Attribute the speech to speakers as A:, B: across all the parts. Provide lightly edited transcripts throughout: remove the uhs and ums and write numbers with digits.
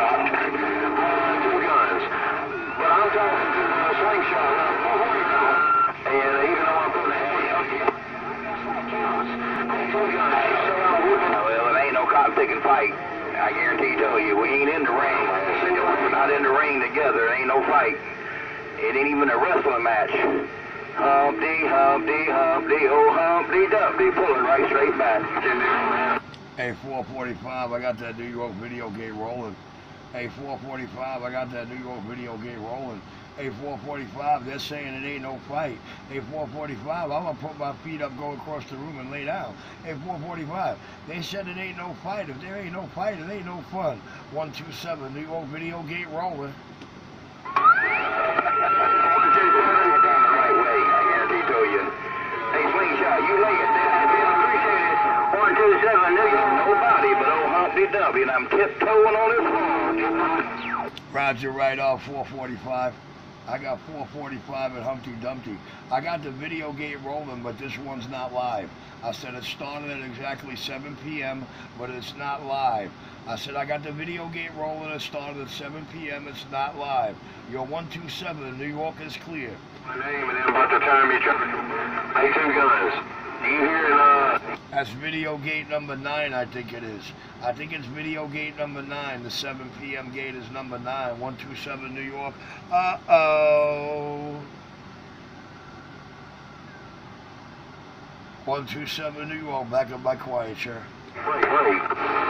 A: Two guns. But I'm talking to Slingshot, 445. And even though I'm putting a heavy up here, two guns. Well, it ain't no cotton-picking fight. I guarantee you, we ain't in the ring. We're not in the ring together. It ain't no fight. It ain't even a wrestling match. Humpty, Humpty, Humpty, oh Humpty Dumpty, pulling right straight back.
B: Hey, 445, I got that New York video gate rolling. Hey, 445, I got that New York video gate rolling. Hey, 445, they're saying it ain't no fight. Hey, 445, I'm gonna put my feet up, go across the room and lay down. Hey, 445, they said it ain't no fight. If there ain't no fight, it ain't no fun. 127, New York video gate rolling.
A: Hey, Slingshot, you lay it down. I appreciate it. 127, nobody but old Humpty Dumpty, and I'm tiptoeing on his floor.
B: Roger, right off 445. I got 445 at Humpty Dumpty. I got the video gate rolling, but this one's not live. I said it started at exactly 7 p.m., but it's not live. I said I got the video gate rolling, it started at 7 p.m., it's not live. Your 127, New York is clear.
A: My name and then about the time you try. Hey, two guns. Do you hear
B: That's video gate number 9, I think it is. I think it's video gate number 9. The 7 p.m. gate is number 9. 127 New York. Uh-oh. 127 New York, back up my quiet chair.
A: Wait.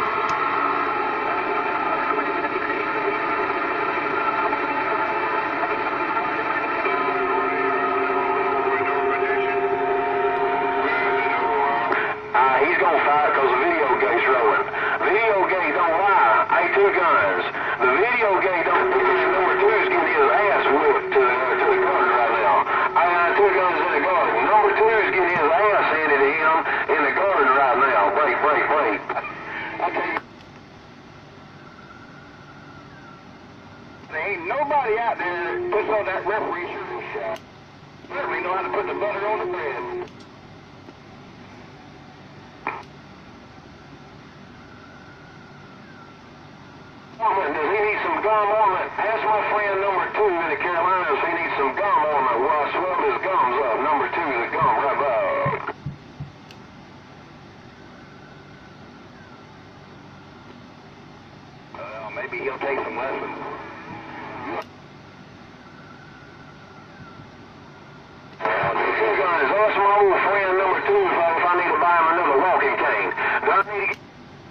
A: He's gonna fight because the video gate's rolling. Video gate don't lie. Hey, two guns. The video gate don't lie. Number 2 is getting his ass whipped to the garden right now. Two guns in the garden. Number 2 is getting his ass handed to him in the garden right now. Break. Okay. There ain't nobody out there that puts on that referee shot. Certainly know how to put the butter on the bread. Does he need some gum ornament? Ask my friend number 2 in the Carolinas if he needs some gum ornament. Well, I swelled his gums up. Number 2 is a gum right back. Well, maybe he'll take some lessons. Two guys, ask my old friend number 2 if I need to buy him another walking cane. Do I need to get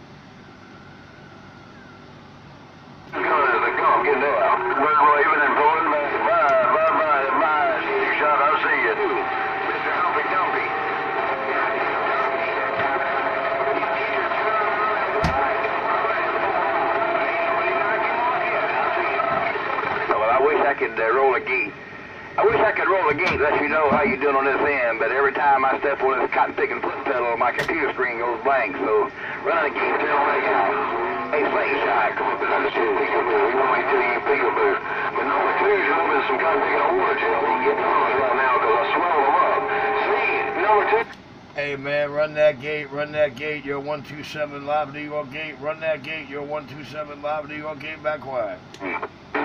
A: get out. We're even and pulling back. Bye. Shot, I'll see you. Mr. Humpty Dumpty. Well, I wish I could roll a gate. I wish I could roll a gate, let you know how you doing on this end, but every time I step on this cotton-picking foot pedal, my computer screen goes blank, so run a gate till I out. Hey, Slingshot, come up and have a shit peekaboo. We want to tell you peekaboo. But number 2 is moving some cotton-picking water gel. He can get the hunters right now because I swell them up. See, number 2.
B: Hey man, run that gate, your 127 live New York gate, run that gate, your 127 live New York gate, back quiet.
A: Hey,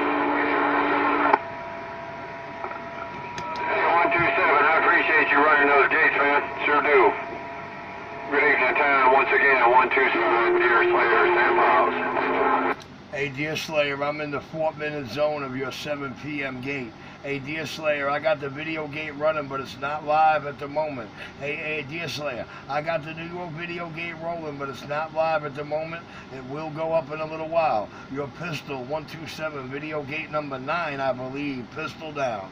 A: 127, I appreciate you running those gates, man. Sure do. Good evening, town. Once again, 127, Deer Slayer, Sam Miles.
B: Hey, Deer Slayer, I'm in the 4-minute zone of your 7 p.m. gate. Hey, Deer Slayer, I got the video gate running, but it's not live at the moment. Hey, Deer Slayer, I got the New York video gate rolling, but it's not live at the moment. It will go up in a little while. Your pistol, 127, video gate number 9, I believe. Pistol down.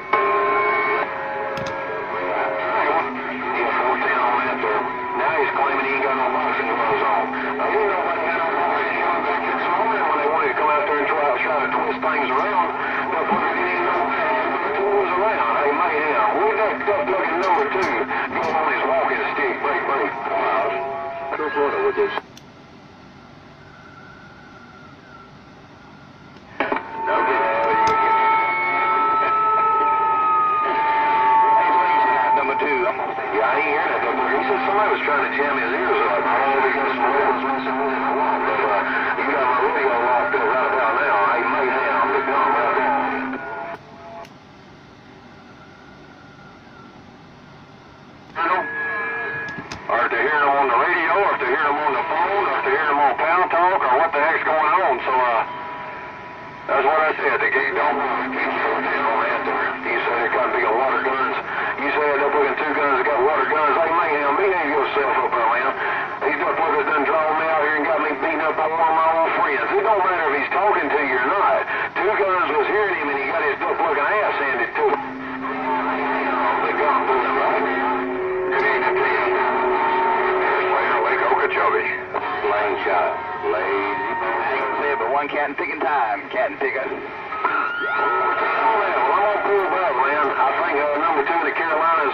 A: Now he's claiming he ain't got no boxing gloves on. Now, you know what he had on back this morning when they wanted to come out there and try to twist things around. But when he didn't know the tools around, hey, made him. Where'd that duck-looking number 2 go on his walking stick? Break. Wow. Go for it with this. Somebody was trying to jam his ears up. I don't know if he got some rebels messing with him or what, but you got my radio locked That's what I said. The gate don't move. Keep your tail on that there. You said they got big water guns. You said they're looking 2 guns that got water guns. Hey, man, behave yourself up there, man. These motherfuckers done drawn me out here and got me beaten up by one of my old friends. It don't matter if he's talking to you or not. 2 guns was hearing him and he got his duck-looking ass handed to him. They got him doing right. Good evening to you. Here's Slayer Lake Okeechobee. Lane shot. Lazy. I ain't say but one cat and picking time. Cat and picker. Well, I'm on pool back, man. I think number 2 of the Carolinas.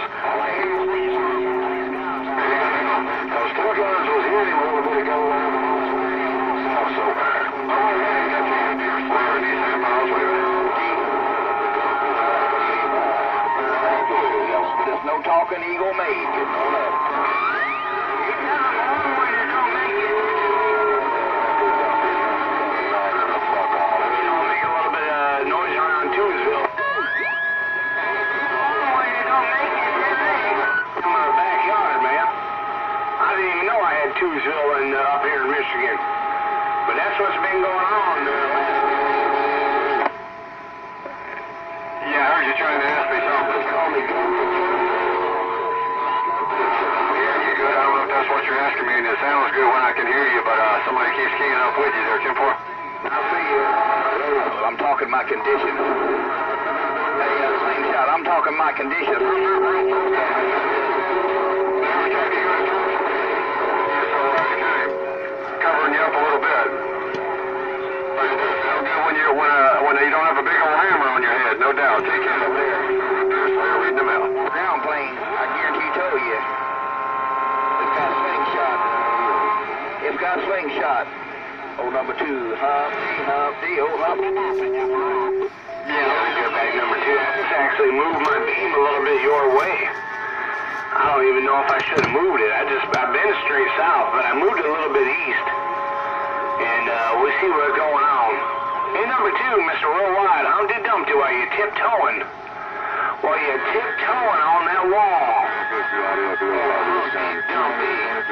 A: Those 2 guns was hearing him a little bit ago. So, there's no talking Eagle made. Getting on up. Tuesville and up here in Michigan. But that's what's been going on. Yeah, I heard you trying to ask me something. Call me. Yeah, you good? I don't know if that's what you're asking me, and it sounds good when I can hear you, but somebody keeps keying up with you there, 10-4. I see you. I'm talking my condition. Hey, slingshot, I'm talking my condition. Covering you up a little bit. When you don't have a big old hammer on your head, no doubt. Take care of there. Reading them out. Ground plane, I guarantee tell you. It's got slingshot. It's got slingshot. Old number 2, Humpty, old Humpty. Yeah, let me go back number 2. I just actually moved my beam a little bit your way. I don't even know if I should have moved it. I've been straight south, but I moved it a little bit east. And we'll see what's going on. Hey, number 2, Mr. Worldwide, Humpty Dumpty, while you tiptoeing. While you tiptoeing on that wall. Humpty Dumpty.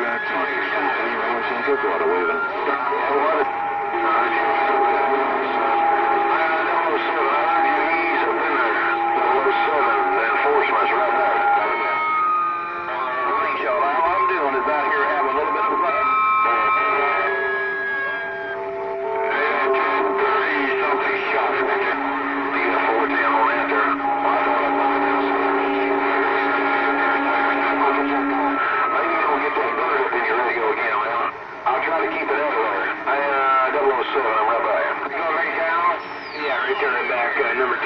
A: Number 2.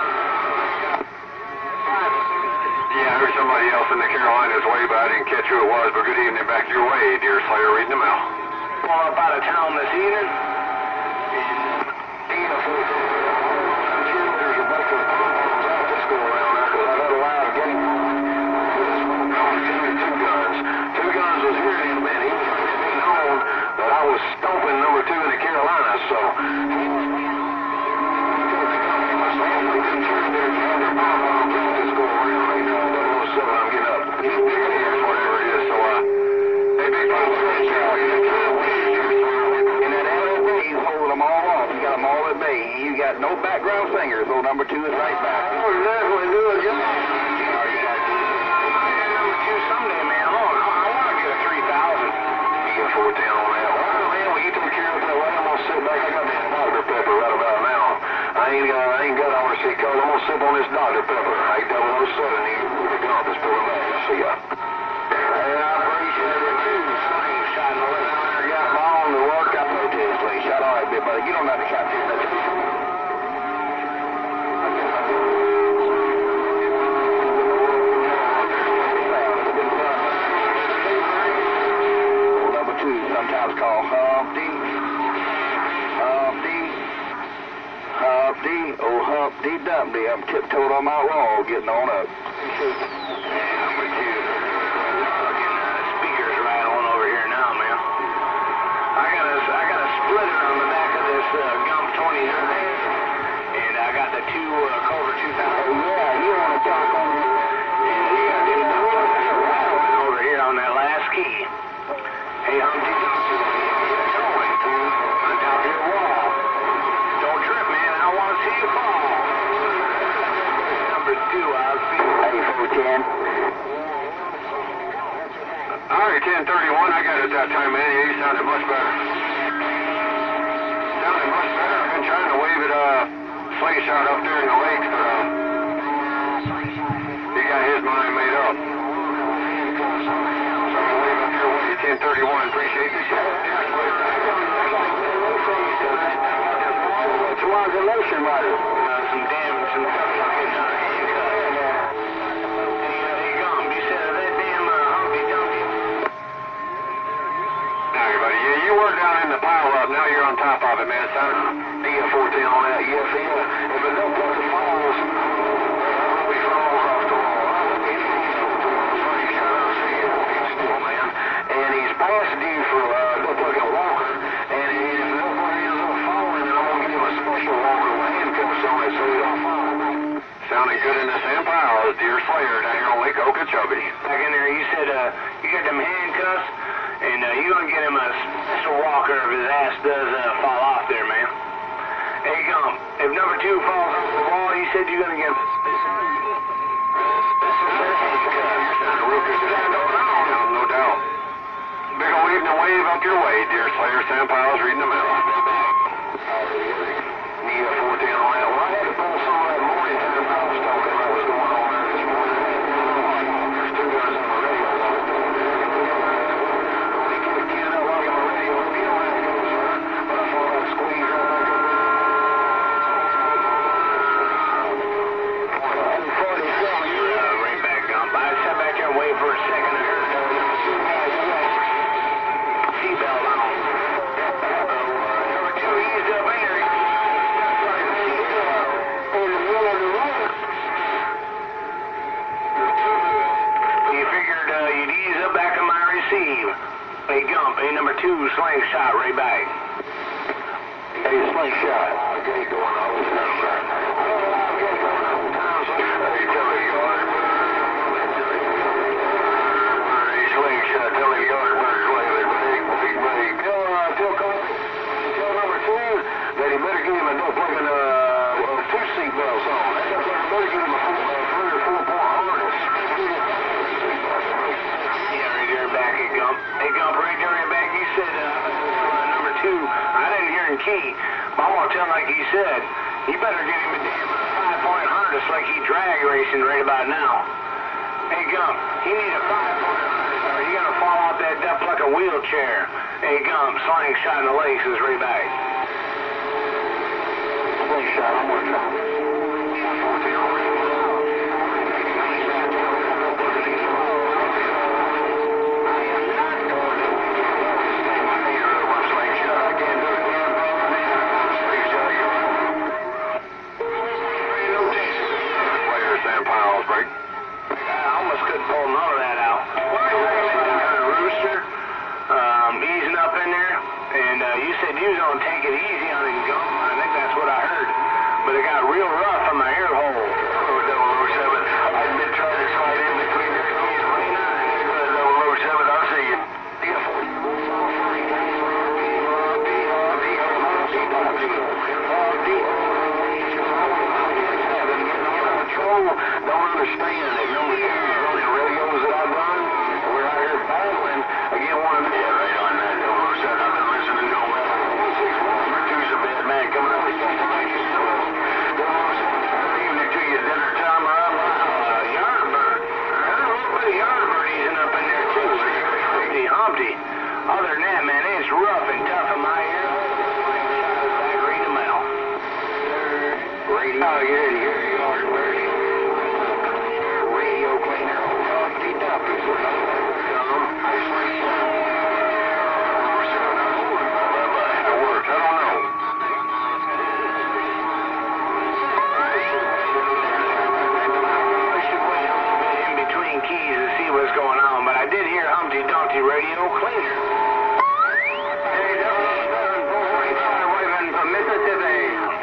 A: Yeah, I heard somebody else in the Carolinas way, but I didn't catch who it was. But good evening back your way, dear Slayer, reading them out. Pull up out of town this evening. There's a bunch of this go around there because I got a lot of getting 2 guns. 2 guns was here, man. He was known that I was stomping number 2 in the Carolinas, so. You got no background singers, so number 2 is right back. Oh, definitely good, yeah. Number 2 someday, man. I want to get a 3,000. You get 410 on that. Well, man, when you take care of that, well, I'm going to sit back. I got this Dr. Pepper right about now. I ain't got on see color. I'm going to sip on this Dr. Pepper. I ain't 007. You're gone. Just pull him back. See ya. Hey, I appreciate it, too. Slingshot and the left got him on the work. I know this slingshot. All right, big buddy. You don't have to capture that. Sometimes called Humpty, oh Humpty Dumpty. I'm tiptoed on my wall, getting on up. Number 2. Speakers rattling over here now, man. I got a splitter on the back of this Gump 29, and I got the 2 Cobra 2000. Yeah, you want to talk on it? And we got 2 rattling over here on that last key. Hey, Humpty. On top of your wall. Don't trip, man. man.
C: All right, 1031, I got it that time, man. Yeah, you sounded much better. Sounded much better. I've been trying to wave it, slingshot up there in the lakes, but, he got his mind made up. So I'm gonna wave up your way, 1031, appreciate the shot.
A: What's wrong with the lotion, Ryder?
C: Some fucking, you were down in the pile up, now you're on top of it, man, son.
A: DF14 on that, yeah. If it don't put the falls, we falls off the wall. Man. And he's past due for duplicate walker, and if nobody ends up falling, then I'm going to give him a special walker with handcuffs on it so he don't fall.
C: Sounding good in the sand pile, Deer Slayer down here on Lake Okeechobee.
A: Back in there, you said you got them handcuffs, and you're going to get him a special walker if his ass does fall off there, man. Hey, Gump, if number 2 falls off the wall, you said you're going to get him a special handcuffs.
C: No doubt. Big ol' evening wave up your way, Deer Slayer, sand piles reading the mail.
A: Need a 14 on that. Well, I had to pull some of that morning time I was talking about what's going on there this morning. There's 2 guys on the radio. We can't get up on the radio. We don't have to go, sir. But I thought I'd squeeze right back up.
C: Right back, Gump. I sat back there and waited for a second. I heard
A: seatbelt on. Number 2 eased up in there. In the middle of the road. You figured you'd ease up back on my receive. Hey, Gump, hey, number 2, slingshot right back. Hey, slingshot. Okay, going on. Hey, tell me yard. Hey, slingshot, tell me yard. Tell number 2 that he better give him a no plugging 2 seatbelts on. That better give him a 3 or 4 point harness. Yeah, right there back at Gump. Hey, Gump, right there back. You said number 2. I didn't hear him key, but I want to tell him like he said. He better give him a damn 5-point harness like he drag racing right about now. Hey, Gump, he need a 5-point harness or he gonna fall off that duck like a wheelchair. Hey, Gump, slingshot in the lakes is right back. Slingshot, I'm working on it. You said you was going to take it easy on him, Gump. I think that's what I heard. But it got real rough on my ear hole. Oh, 007. I've been trying to slide in between there and 29. 007, I'll see you. Don't understand that number 2 running radios that I've done. We're out here battling against one of them. Yeah, right on that 007. I've been listening to him. Number 2's a bad man coming up with information. Evening to you, dinner time. Yardbird. I heard a little bit of Yardbird easing up in there too. Humpty. Other than that, man, it's rough and tough in my ear. Back read the mail. Radio. Oh, you're here. Yardbird. Radio cleaner. Humpty Dumpty. What's going on, but I did hear Humpty Dumpty radio cleaner. Hey, 745 waving from Mississippi.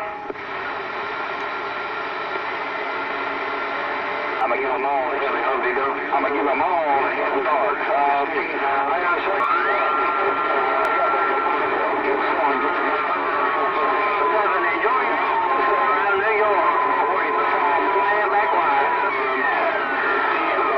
A: I'm gonna give them all Humpty Dumpty. I'm gonna give them all a head start. I gotta say, enjoy yourself around New York. 45 back wide.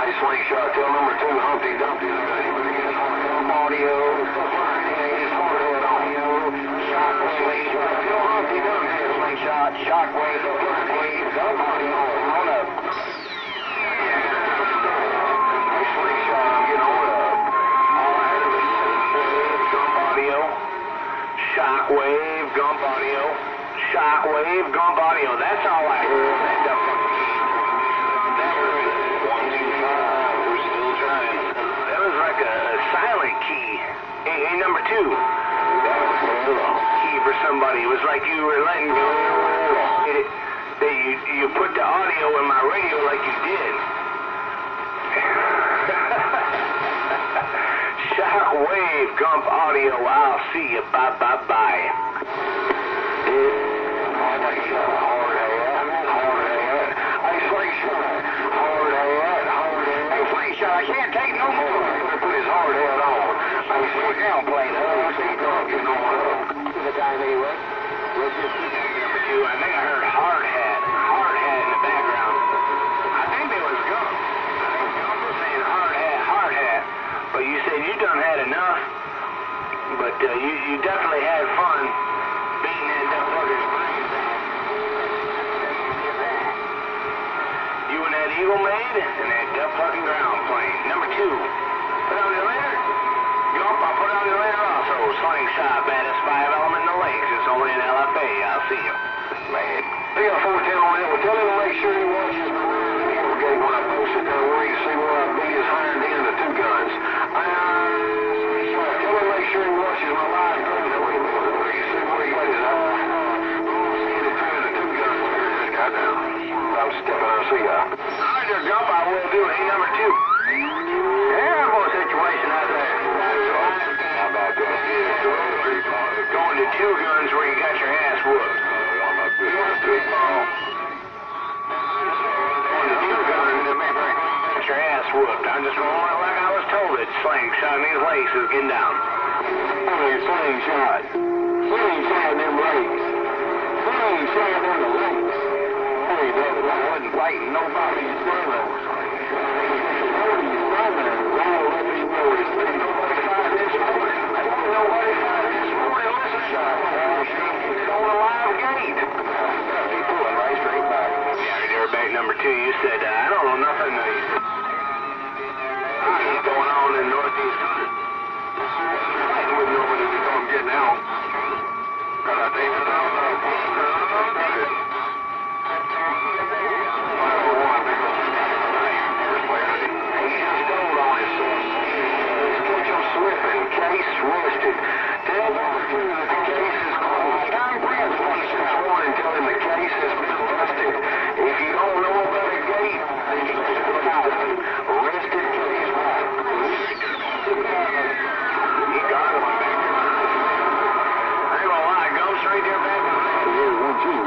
C: Hey, Slingshot, tell number 2 Humpty Dumpty that he was getting on audio. His hard head on. Slingshot, tell Humpty Dumpty. Slingshot, Shockwave, Gump audio. On up. Hey, Slingshot, I'm getting on up. All I heard was Gump audio. Shockwave, Gump audio. Shockwave, Gump audio. That's all I heard. That fucking that was 125. We're still trying. That was like a silent key. Hey, number 2. That was key for somebody. It was like you were letting go. You put the audio in my radio like you did. Shockwave, Gump audio. I'll see you. Bye, bye, bye. I can't take no more. He's gonna put his hard head on. I'm still down playing. Getting on up. The time anyway. Let's just keep number 2. I think I heard hard hat in the background. I think it was Gump. I think Gump was saying hard hat. But you said you done had enough. But you definitely had fun beating that duck fucker's brains out. You and that Eagle Maid and that duck fucking ground plane. Number 2. Put on your later. Gump, I'll put on your later also. Slingshot, baddest 5 element in the lakes. It's only in LFA. I'll see you. Man. They got 410 on that. Well, tell him to make sure he watches my video gate when I post it there where you can see where I beat his hind end of 2 guns. Tell him to make sure he watches my live video where you see where he got his I'm stepping on see ya. Roger, Gump, I will do. Hey, number 2. Terrible situation out there. How about that? Going to 2 guns where you got your ass whooped. Going to 2 guns and got your ass whooped. I'm just rolling like I was told it. Slingshot in these lakes is getting down. Slingshot. Slingshot in them lakes. Slingshot in the lakes. I wasn't fighting nobody. Number 2, you said, I don't know nothing going on in Northeast. I wouldn't know what I'm getting out. But I think it's case rested. Tell number 2 that the case is closed. Tom Prince wants to sworn and tell him the case has been busted. If you don't know about a gate, then you just put out arrested case right. He got one back there. I ain't gonna lie, Gump's right there back there. Yeah, 1, 2.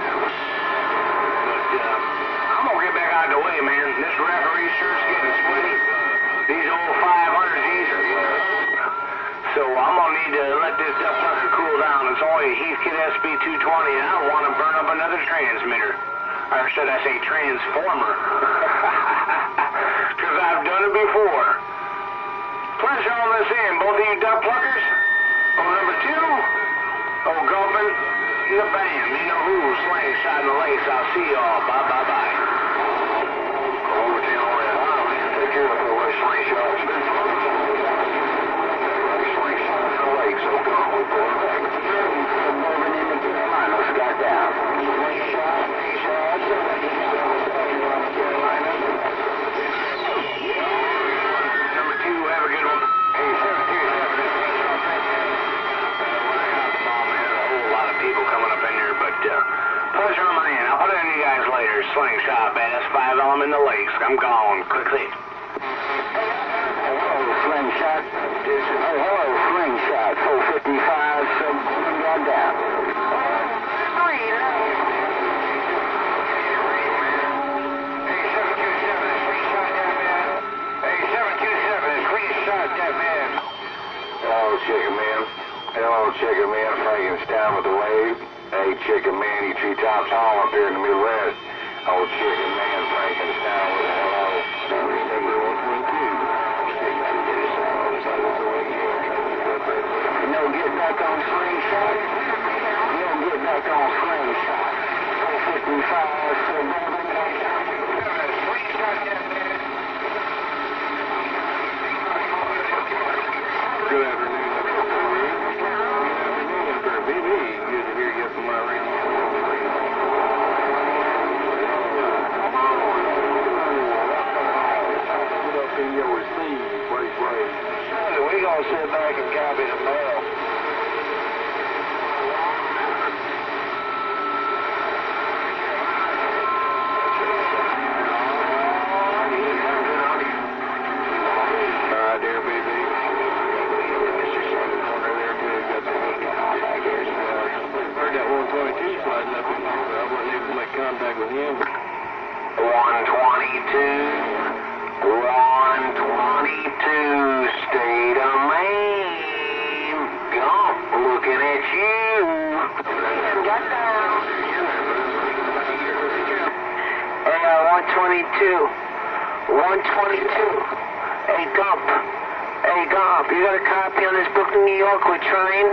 C: But I'm gonna get back out of the way, man. This referee sure's getting sweaty. These old 500s easier. So I'm going to need to let this duck fucker cool down. It's only a Heathkit SB220, and I don't want to burn up another transmitter. Or should I say transformer? Because I've done it before. Pleasure on this end, both of you duck pluckers. Oh, number 2. Oh, Gumpin. The band. You know who? Slingshot in the lakes. I'll see y'all. Bye, bye, bye. Over to you on that island. Take care of the way Slingshot's been fun. So go on, go back. Carolina, Scott down. Number 2, have a good one. Hey, 727. When I got the ball, man, a whole lot of people coming up in here, but pleasure on my end. I'll put it on you guys later. Slingshot, baddest 5 element in the lakes. I'm gone. Quickly. Slingshot. Hello, Slingshot. 455, gun down. 3. Hey, 727, Slingshot that man. Hey, 727, Slingshot that man. Hello, Chicken Man. Hello, Chicken Man. Frankenstein with the wave. Hey, Chicken Man, you treetops home up here in the Midwest. Old Chicken Man, Frankenstein with a hello. back on Slingshot. You'll get back on Slingshot. 455 Suburban.
D: Good afternoon, Mr. BB. Good to hear you from my radio. Put up in your receive, play.
C: We gonna sit back and copy the mail.
D: Alright, there, BB. Heard that 122 sliding up in here, but I wasn't able to make contact with him.
C: 122, state of Maine. Gump, looking at you. Got down. 122. Hey, Gump. You got a copy on this Brooklyn, New York with train?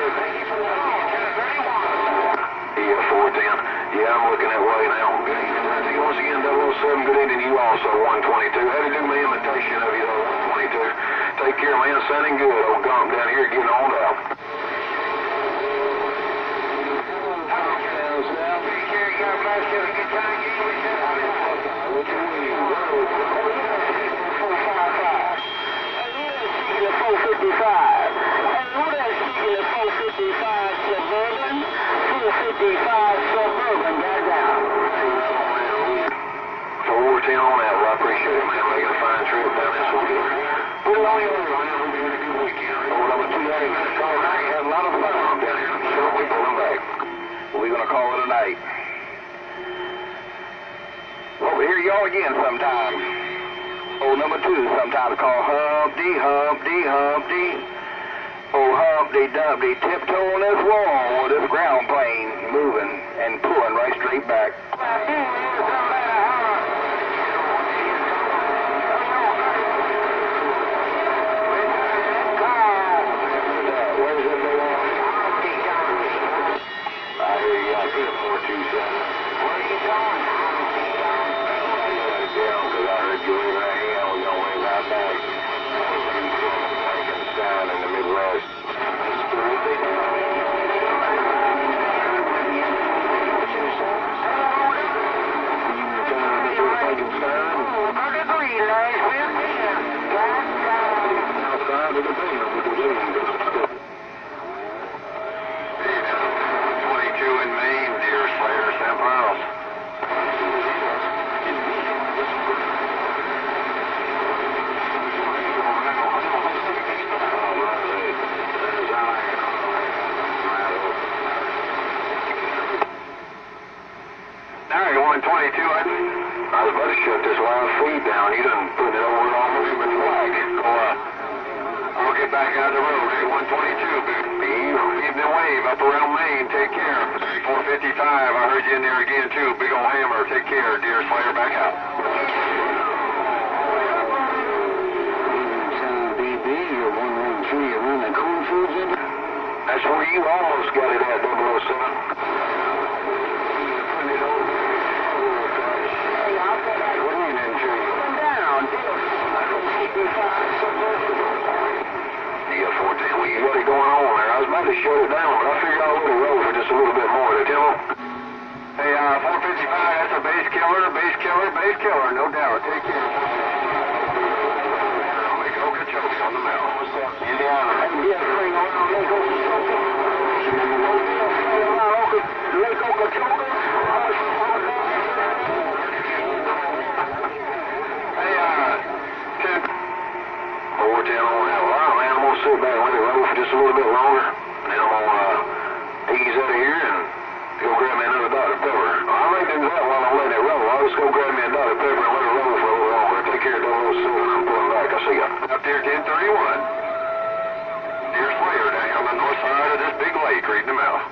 D: Yeah, 410. Yeah, I'm looking that way now. Good evening, Lindsay. Once again, 007, good evening to you also, 122. Had to do my imitation of you, though, 122. Take care, man. Sounding good. Old Gump down here getting on out.
C: Suburban, got down.
D: 410 on that. Well, I appreciate it, man. Making a fine trip down this weekend. Put it on your way, man. Hope you had a good weekend. Oh, I'm a 2-day call tonight. Had a lot of fun down here. Sure, we pulling back.
A: We're going to call it a night. Well, here you are again sometime. Old number 2, sometimes called Humpty. Oh, Humpty Dumpty, tiptoe on this wall with this ground plane moving and pulling right straight back.
D: I was about to shut this wild feed down. You done put it over on the human flag. So, I'll get back out of the road. Hey, 122, give me a wave up around Maine. Take care. 455, I heard you in there again, too. Big old hammer. Take care. Deer Slayer, back out.
C: BB, you're 113, you're running Cool Foods in there?
D: That's where you almost got it at, 007. Yeah, 410, we got it going on there. I was about to shut it down, but I figured I'll let it roll for just a little bit more. Did you? Hey, 455, that's a base killer, no doubt. Take care. Lake Okeechobee on the mountain. What's up, Indiana?
C: Lake Okeechobee.
D: Hey, 10. 410 on that. Well, man, I'm going to sit back and let it roll for just a little bit longer. Then I'm going to ease out of here and go grab me another Dr. Pepper. I may do that while I'm letting it roll. I'll just go grab me a Dr. Pepper and let it roll for a little longer. Take care of 007. I'm pulling back. I'll see you. Up there, 1031. Deer Slayer down here on the north side of this big lake, reading them out.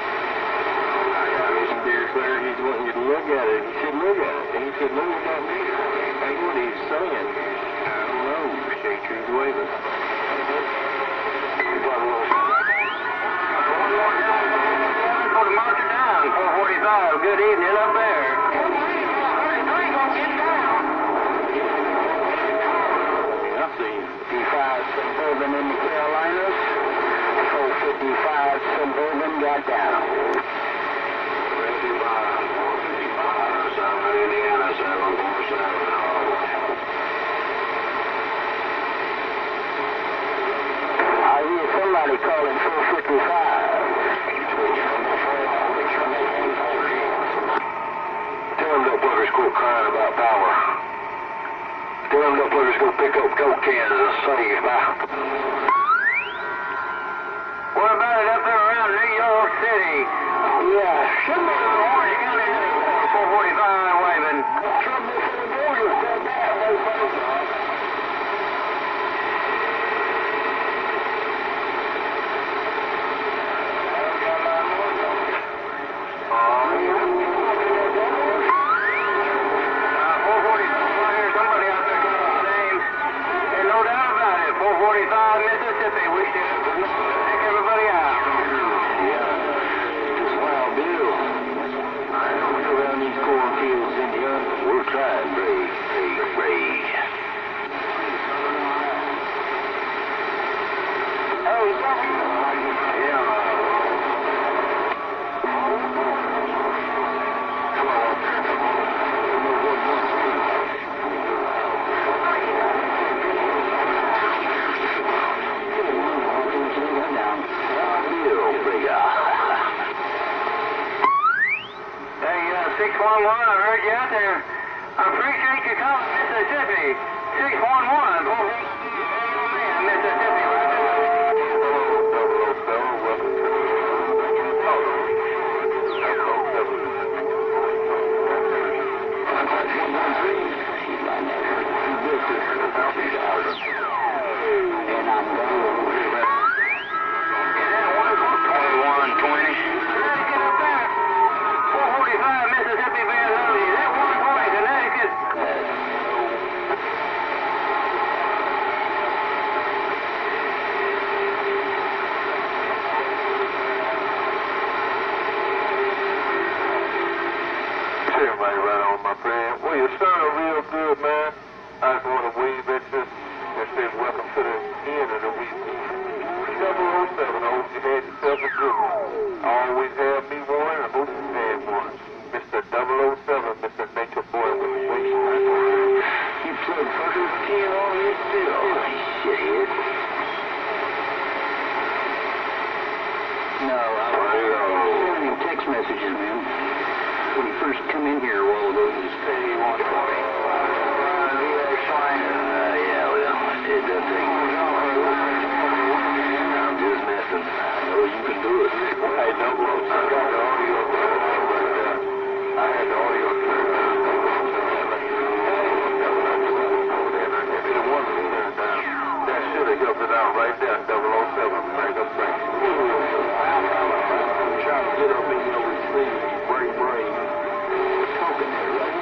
C: Deer Slayer, he's wanting you to look at it. He said, look at it. And he said, look at me. That's what he's saying. I don't know. He's waving. right down.
D: Indiana 747.
C: I hear somebody calling 455.
D: Tell them that buggers quit crying about power. Tell them that buggers go pick up Coke cans and save, man.
C: What about it up there around New York City? Yeah, should be in Orange County, 445 waving. Trouble for the borders, said that, no problem. Mississippi, we should take everybody out. Yeah, just Wild Bill. I don't know around these cornfields, Indiana. We're trying, Brave. Oh, yeah. Hey, 611, I heard you out there. I appreciate you calling Mississippi. 611, Mississippi. And I'm going over 120. Connecticut up there. 445 Mississippi, Van Hove. Is that 120 Connecticut?
D: Everybody right on, my friend. Well, you started real good, man. I just want to wave at you and say welcome to the end of the week. 707, I hope you had yourself a good one. Always have me one, and I hope you had one. Mr. 007, Mr. Nature Boy with the wing.
C: You plug fuckers 10 on your still. Shithead. No, I was sending him text messages, man. When he first come in here a while ago, he was paying 120. Yeah, well, I did that thing. I'm just messing. I know you can do it.
D: Hey, no, I got the audio. I had the audio turned down. That should have helped it out right there, 007. Right up there. Trying to get up in your receive. Brave.
C: Talking there, right?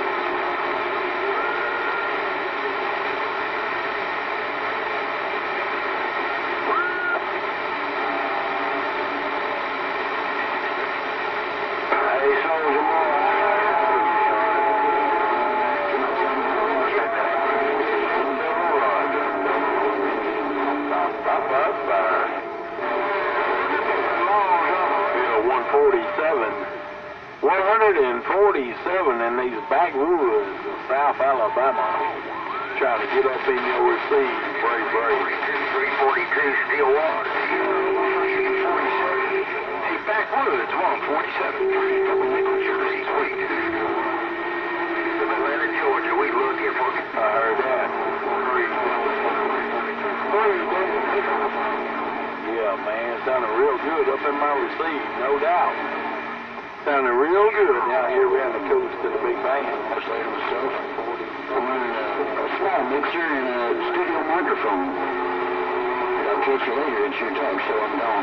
C: Hey, Soldier Boy.
D: Yeah, 147 in these backwoods of South Alabama. Trying to get up in your receive. Brave.
C: 342 Stillwater. Hey, backwoods, 147. Double nickel jersey, sweet. Atlanta, Georgia, we looking for you.
D: I heard that. Yeah, man, it sounded real good up in my receive, no doubt. Sounded real good down here around the coast to the big band.
C: That's later myself. A small mixer and a studio microphone. I'll catch you later. It's your time, so I'm gone.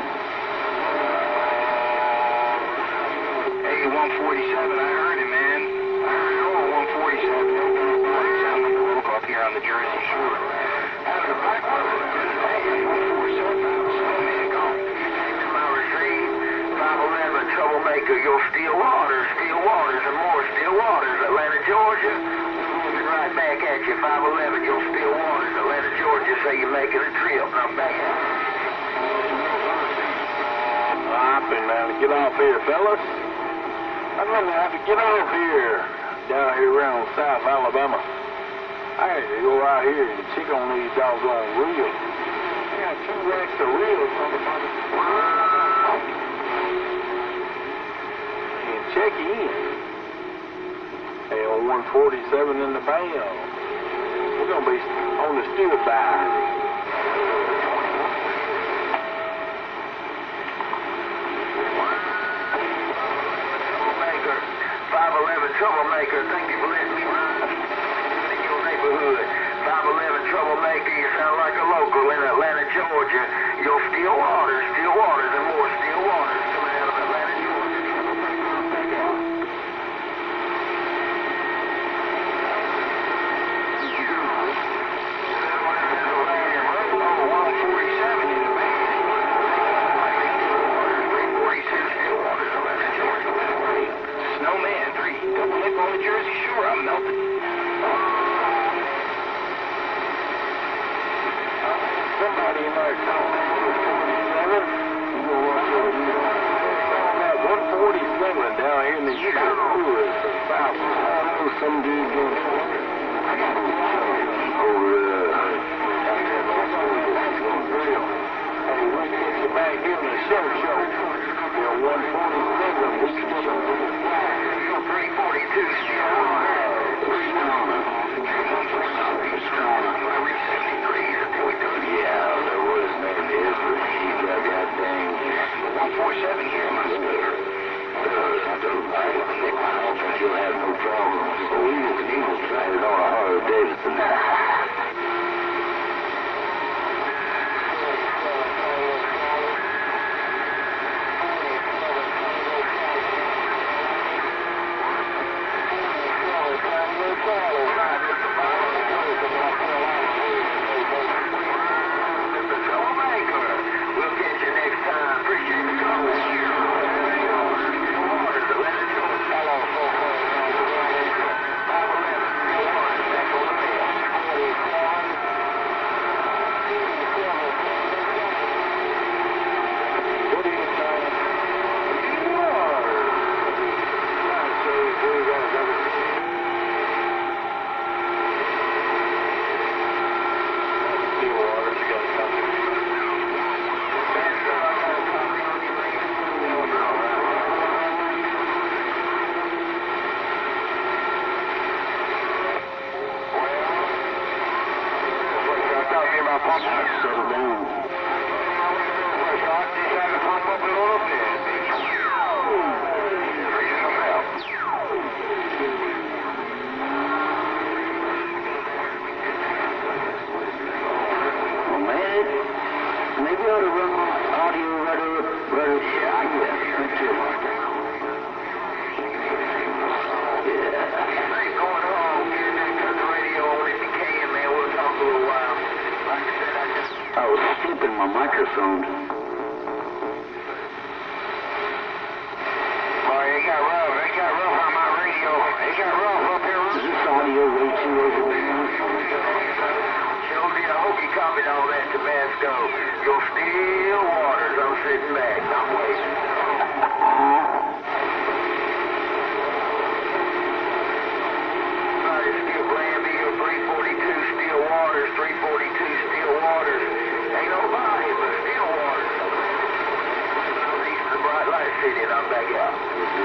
C: Hey, 147, I heard it, man. I heard it all, 147. 147 woke up here on the Jersey Shore. Out of the backwoods. Hey, 147, man, gone. To my retrieve, 511, troublemaker, your Stillwaters, and more Stillwaters, Atlanta, Georgia. Right back at you, 511, your Stillwaters, Atlanta, Georgia, say you're making a trip, I'm back.
D: I'm
C: something, man, to get off here, fellas. I'm gonna have to get off here, down here around South Alabama. I had to go out here and check on these doggone reels. I got 2 racks of reels on the bottom. And check in. L147 in the band. We're gonna be on the steel side.
A: Troublemaker, 511 Troublemaker, thank you for letting me run in your neighborhood. 511 Troublemaker, you sound like a local in Atlanta, Georgia. Your still waters, and more still waters coming out of Atlanta, Georgia. Snowman 3, double lip on the Jersey Shore, I'm melting.
C: Somebody in there calling that 147 down here in the Chicago South. Some dude going Hey, we'll get you back here in the show. 147, we can show you.
A: 342 still yeah, there was man is, but he got that dang 147 here, my scooter. I don't think you'll have no problem. So he will try it on a Harley Davidson. We'll catch you next time. Appreciate the call. Settle down. Well, man, maybe I ought to run my audio right. Yeah, I guess. Me too. Ain't going wrong. Turn the radio on if you can, man. We'll talk a little while. Like I said, I was flipping my microphone. Boy, it got rough on my radio. It got rough up here. Is this audio way too overwhelming? Jody, I hope you copied all that Tabasco. Your still waters, I'm sitting back. I'm waiting. Still playing me your 342 still waters, 342 still waters. Ain't nobody but still waters. East of the Bright Light City, and I'm back out.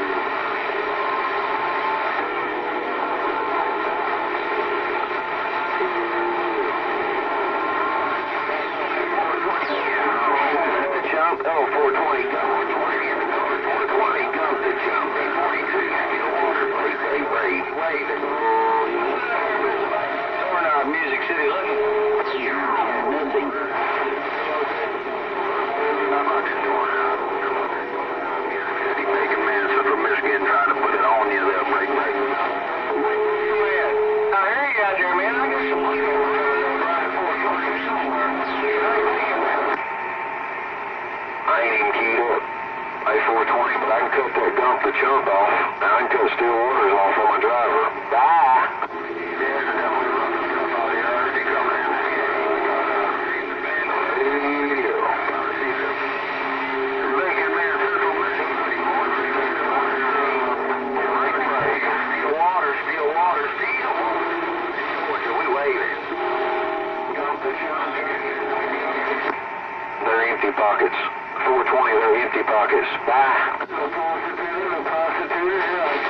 A: Jump, oh, 420, 420 comes the jump, 342 still waters, waving. Doorknob, Music City, looking. Nothing. I'm not just doorknob. Music City, Bacon Man, Central Michigan, trying to put it on you there, break. Man, I hear you out there, man. I got some money over there. I ain't even keyed up. A420, but I can cut that dump the chunk off. Now I can cut still waters off on my driver. Bye. Bacon Man, Central
D: empty pockets. 420, they're empty pockets. Bye.
C: The prostitute,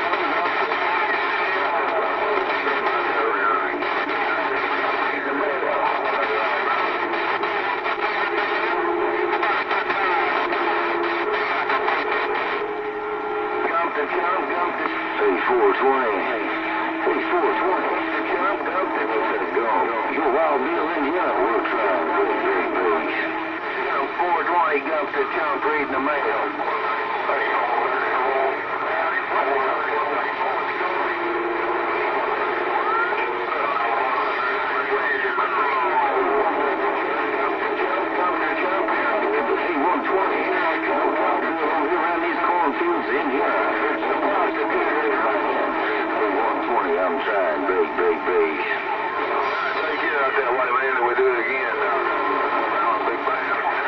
D: Hey, 420. Hey, 420. You're Wild Bill, Indiana. We're trying to big boots.
C: 420 Gump to Chump reading the mail.
D: I'm trying big bass.
C: Take it out there, what a minute, we do it again. Big bang.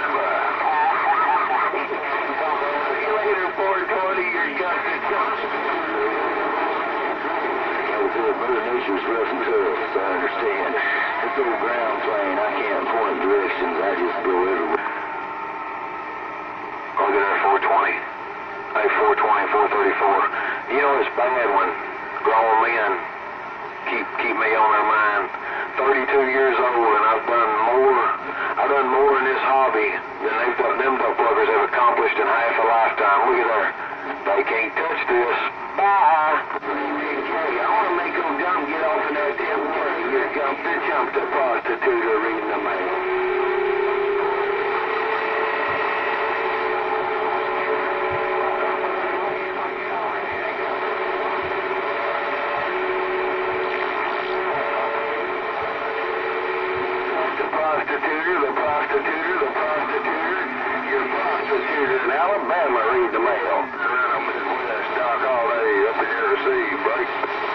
C: See you later, 420, you're Gump to Chump.
D: Mother Nature's rough and tough, I understand. This old ground plane, I can't point directions, I just go everywhere. Look at that 420. Hey, 420, 434. You know it's bad when grown men keep me on their mind. 32 years old and I've done more in this hobby than them duck pluggers have accomplished in half a lifetime. Look at there. They can't touch this. Bye.
C: Hey, I want to make old Gump get off in that damn plane. You're Gump to Chump, the prostitute, reading the mail. You're prostituted in Alabama, read the mail.
D: I'm in West Dock all day, up in here to see you, buddy.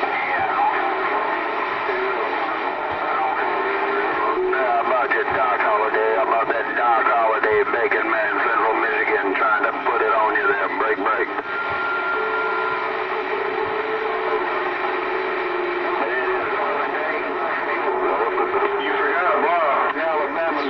C: How about your Doc Holiday? How about that Doc Holiday bacon man, Central Michigan, trying to put it on you there, break.
D: You forgot a bar.
C: Alabama,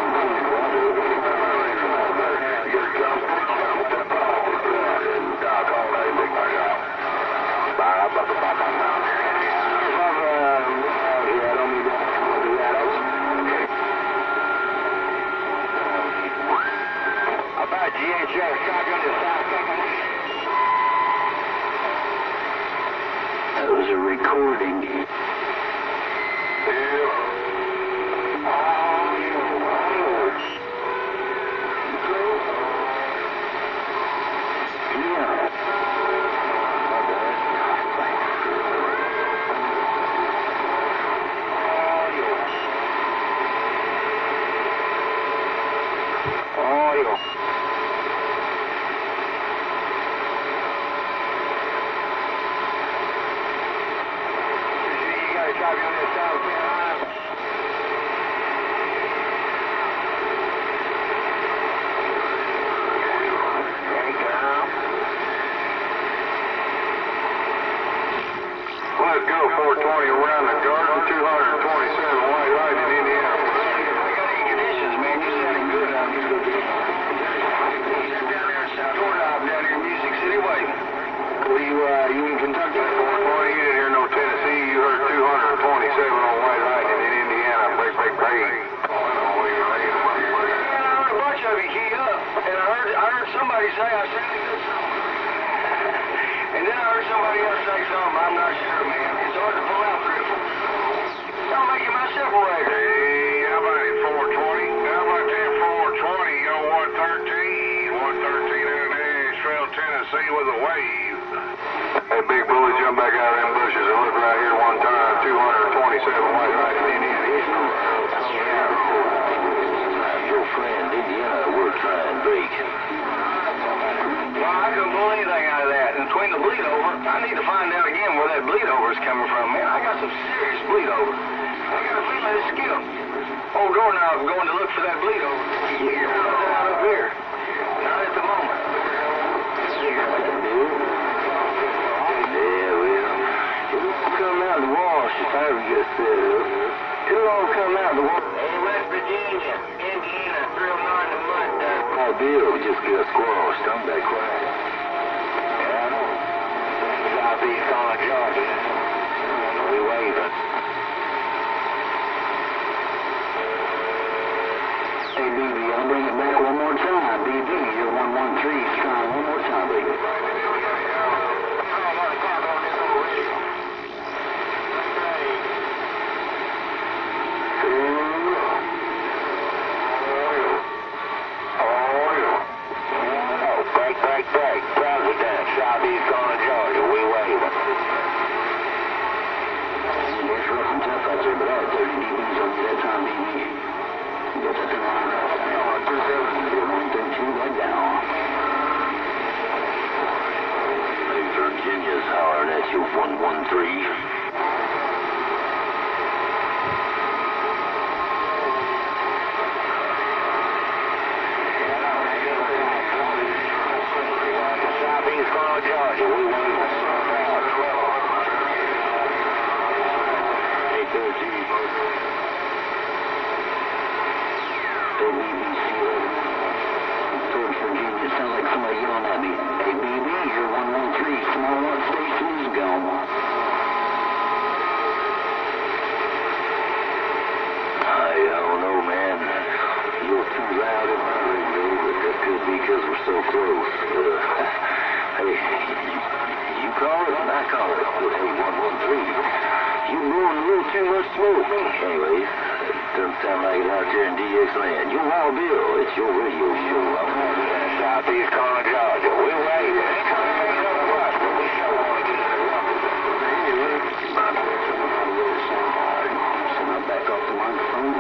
C: about GHS, shotgun to South Carolina.
D: That was a recording. Let's go, 420 around the garden, 227 White Light in Indiana.
C: I got any conditions, man. You sounding good out here. Down there in South Florida, I'm down here in Music City waiting. You in Kentucky?
D: 420, you didn't hear no Tennessee, you heard 227 on White Light in Indiana. Break.
C: Man, I heard a bunch of you key up, and I heard somebody say I sounded good something. And then I heard somebody else say something, I'm not sure, man. It's hard to pull out through. I'll make you my separator.
D: Hey, how about it, 420? How about that 420? Yo, 113 in Nashville, Tennessee with a wave. Hey, big bully, jump back out of them bushes and look right here one time. 227 White Light in Indiana.
C: Your friend, Indiana, we're trying big. Well, I couldn't pull anything out of that. And between the bleed over, I need to find out again where that bleed over is coming from, man. I got some serious bleed over. I got a feeling it's skipped. Old doorknob going to look for that bleed over. Here's nothing out up here. Not at the moment. Yeah, well, it'll come out the wash if I ever get set up. It'll all come out the wash. Virginia, Indiana, 309 to Mud.
D: Oh, Bill, we just get a squirrel stung that quiet.
C: Yeah, I know. Southeast corner, Georgia. We waving.
D: Hey, BB, I'll bring it back one more time. BB, you're 113. Try one more time, baby.
C: Southeast corner, Georgia. We waving.
D: It's rough and tough out there, but I had 30 dBs on you that time, BB. You got that thing on. 113 right down. Hey, Virginia's hollering at you, 113.
C: Georgia, we won.
D: Hey, 13. WBC, towards Virginia. It sounds like somebody yelling at me. Hey, BB, you're 113. Small one station is gone. I don't know, man. A little too loud in my radio, but that could be because we're so close. Hey, you call it, I call it. But hey, 113, you blowing a little too much smoke. Anyways, it doesn't sound like it out there in DX land. You're Wild Bill, it's your radio show.
C: Southeast corner, Georgia. We waving.
D: Back off the microphone.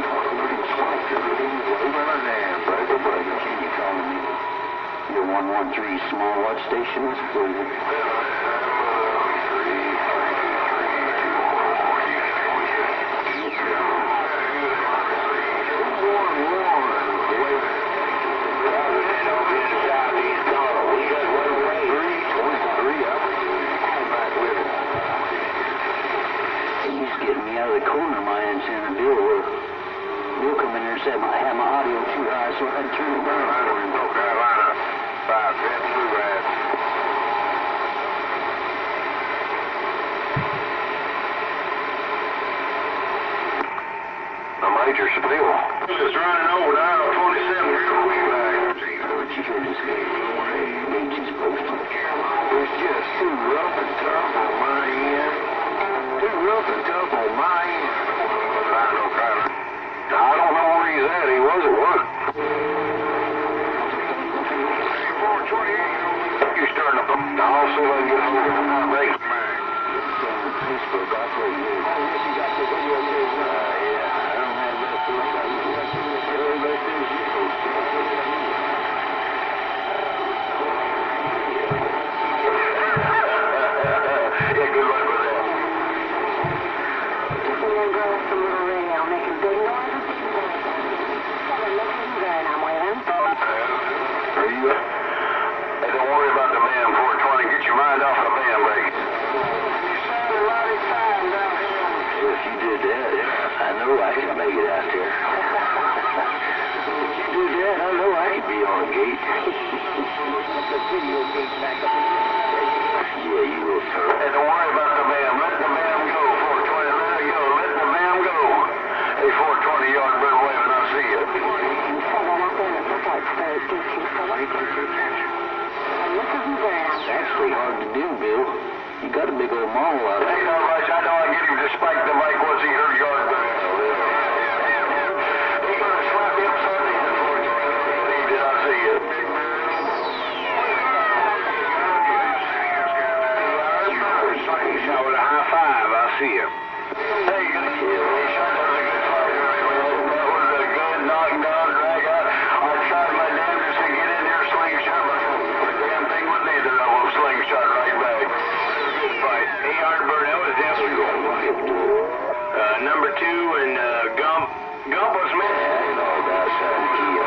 D: Can you call me? Your 113 small watch station is closing. He's getting me out of the corner of my antenna, Bill. We'll come in there and say I had my audio too high, so I had to turn it down.
C: North Carolina, 5-10 bluegrass.
D: The major spill.
C: It's running over to Iowa 27 real quick back.
D: What you hear this guy? Major's posted. It's just too rough and tough on my end. Too rough and tough on my end. I don't know where he's at. He was at work.
C: You starting up?
D: I'll see if I can get hold of him.
C: Race
D: Facebook, I told you. Oh, yes, you got the video there. Yeah, I don't have that. So I got everybody thinks you posted.
C: Yeah, good luck with that.
E: Just a little girl with a little radio making big noise. I'm waiting.
D: Are you up?
C: Hey, don't worry about the band 420. Get your mind off the band, Blake.
E: You sounded mighty fine down here.
D: If you did that, I know I can make it out there. If you did that, I know I could be on a gate.
E: The video gate back up in
D: Yeah, you will, sir.
C: Hey, don't worry about the band. Let the band go, 420. Let it go. Let the band go. Hey, 420 yard bird waving. I'll see you.
E: You said that out there in the lookout state, did you? And this isn't very out
D: It's
E: there.
D: actually hard to do, Bill. You got a big old model out
C: Hey,
D: there.
C: no rush. I know I can get him to spike the mic once he heard yard bird. He's going to slap me upside the head, 420. Did I see you? Shot with a high five. I see you. Hey, you gonna kill me? Shot was a good fight. That was a good knockdown, drag out. I tried my damnedest to get in there, slingshot, but the damn thing was neither of them. Slingshot right back. Good fight. Hey, Yardbird, that was definitely number 2 and Gump. Gump was missing.
D: I know that's how to kill.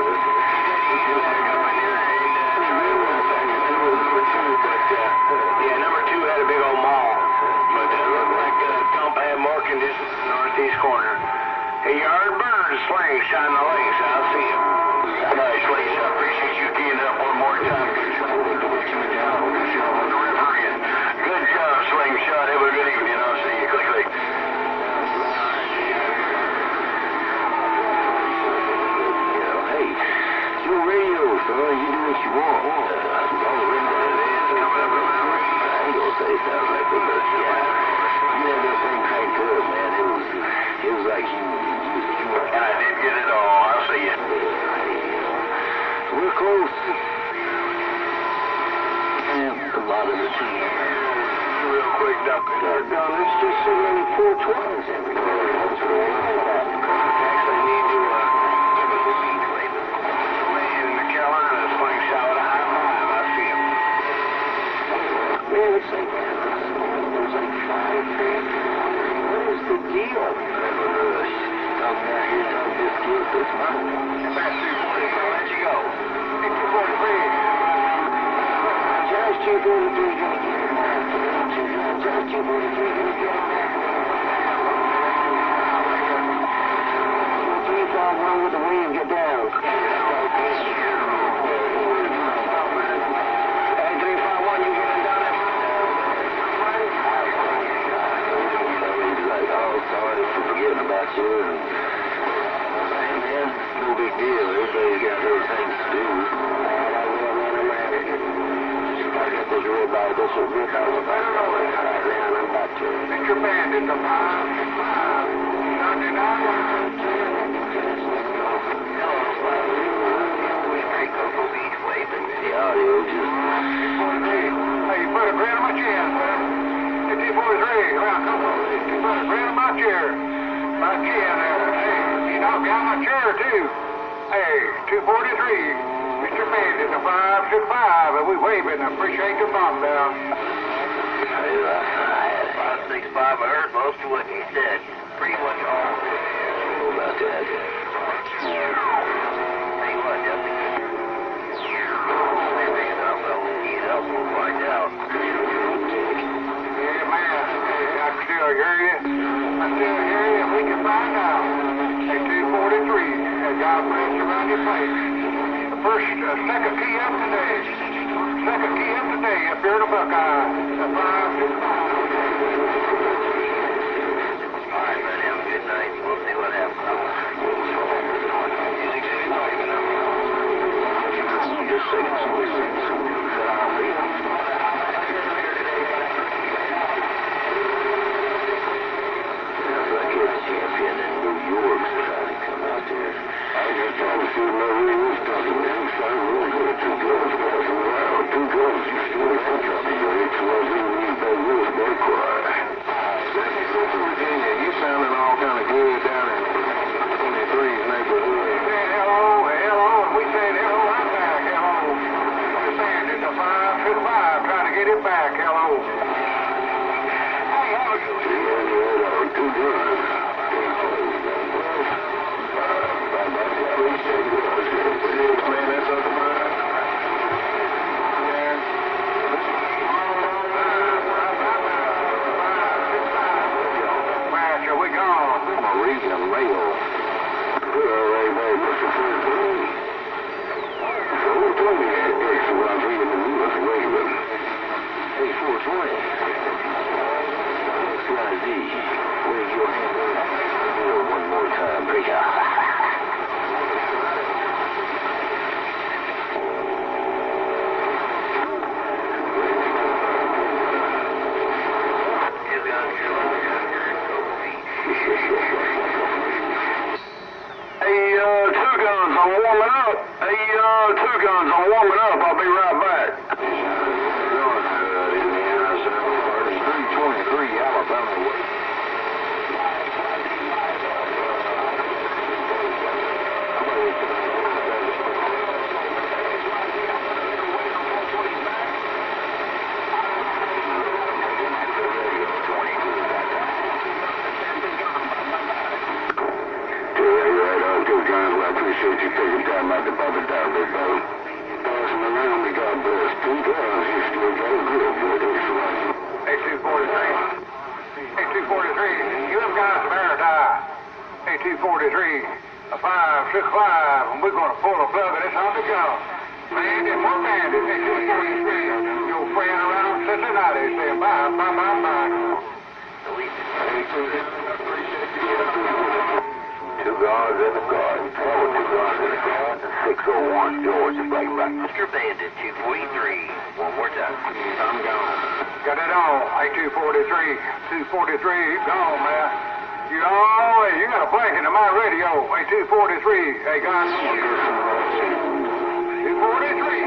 C: Yeah, number 2 had a big old maul, but it looked like Gump had more conditions in the northeast corner. Hey, Yardbird, slingshot in the links. I see him. Nice slingshot. Appreciate you keying up one more time. Good job. Good job on the river again. Good job, slingshot. Have a good evening. I'll see you. Click, click.
D: Hey, it's your radio, son. You do what you want. I ain't gonna say it sounds like the best. You had that thing cranked up, man. It was like you were.
C: And I did get it all. I'll see you.
D: We're close. And a lot of the team.
C: Real quick, Doc.
D: Let's just so many 420s everywhere. That's what I
C: Actually need to give us a beat, Raven. Land in the Keller and a slingshot with a high five. I see him.
D: Man, it's like there's like 5 fans. What is the deal? Never rush. I'm out here trying to kill this money.
C: That's 240. I'll let you go. It's 243.
D: Just 243 gonna get it. Just 243 gonna get it. 351 with the wing, get down. Hey, 351, you getting down there? He's like, oh, sorry for forgetting about you. Hey, man, no big deal. Everybody's got their things to do. I got this red light, this is Rick. I was about to go right now, I'm about to.
C: Picture bandit, the 5, 99.
D: The audio just...
C: Hey, you put a grin on my chin, man. 243, around, come on. You put a grin on my chair. My chin there. Hey, you knocked down my chair, too. Hey, 243, Mr. Bandit, the 565, and we waving. Appreciate your bump down. 565, I heard most of what he said. Pretty much all of it.
D: about that.
C: Tell you what, Justin. We'll find out. Yeah, man. Hey, I still hear you. I still hear you. We can find out. Hey, 243. God bless you around your place. The first, second key up today. Second key up today up here in the Buckeye. The 565. All right, man. Have a good night. We'll see what happens.
D: Just seconds. Champion in New York trying to come out there. I just trying to see my rules talking to him, so I really got 2 guns passing around. 2 guns, you still in front of me. Your XYZ needs that rules very quiet.
C: Virginia, you sounding all kind of good down in 23's neighborhood. You said hello, hello, and we said hello, I'm back, hello. We're saying it's a 565, trying to get it back, hello. Hey, how are you?
D: Yeah, 2 guns.
C: Man, that's up to mine. Yeah. Match, are we gone?
D: I'm reading a mail. Hey, what's the first name? So who told me that? So I was reading the news, Raven. Hey, 420. XYZ, where's your hand? One more time, break out.
C: Hey, 2 guns, I'm warming up. Hey, 2 guns, I'm warming up. I'll be right back.
D: 323 Alabama way. I appreciate you taking time out to bother down there, buddy. Passing around me, God bless. 2 guns, you still got a good boy,
C: Hey, 243. Hey, 243. You have got some air tie. Hey, 243. a 565, and we're going to pull a plug of this on the gun. Man, this one man, this is your friend around Cincinnati saying bye, bye, bye, bye.
D: Two guards in the guard. Two guards in the guard. 601 George, back.
A: Mr. Bandit 243. One more time.
C: I'm gone. Got it on. A243. 243, gone, man. You got a blanket in my radio. A243. Hey, guys. 243.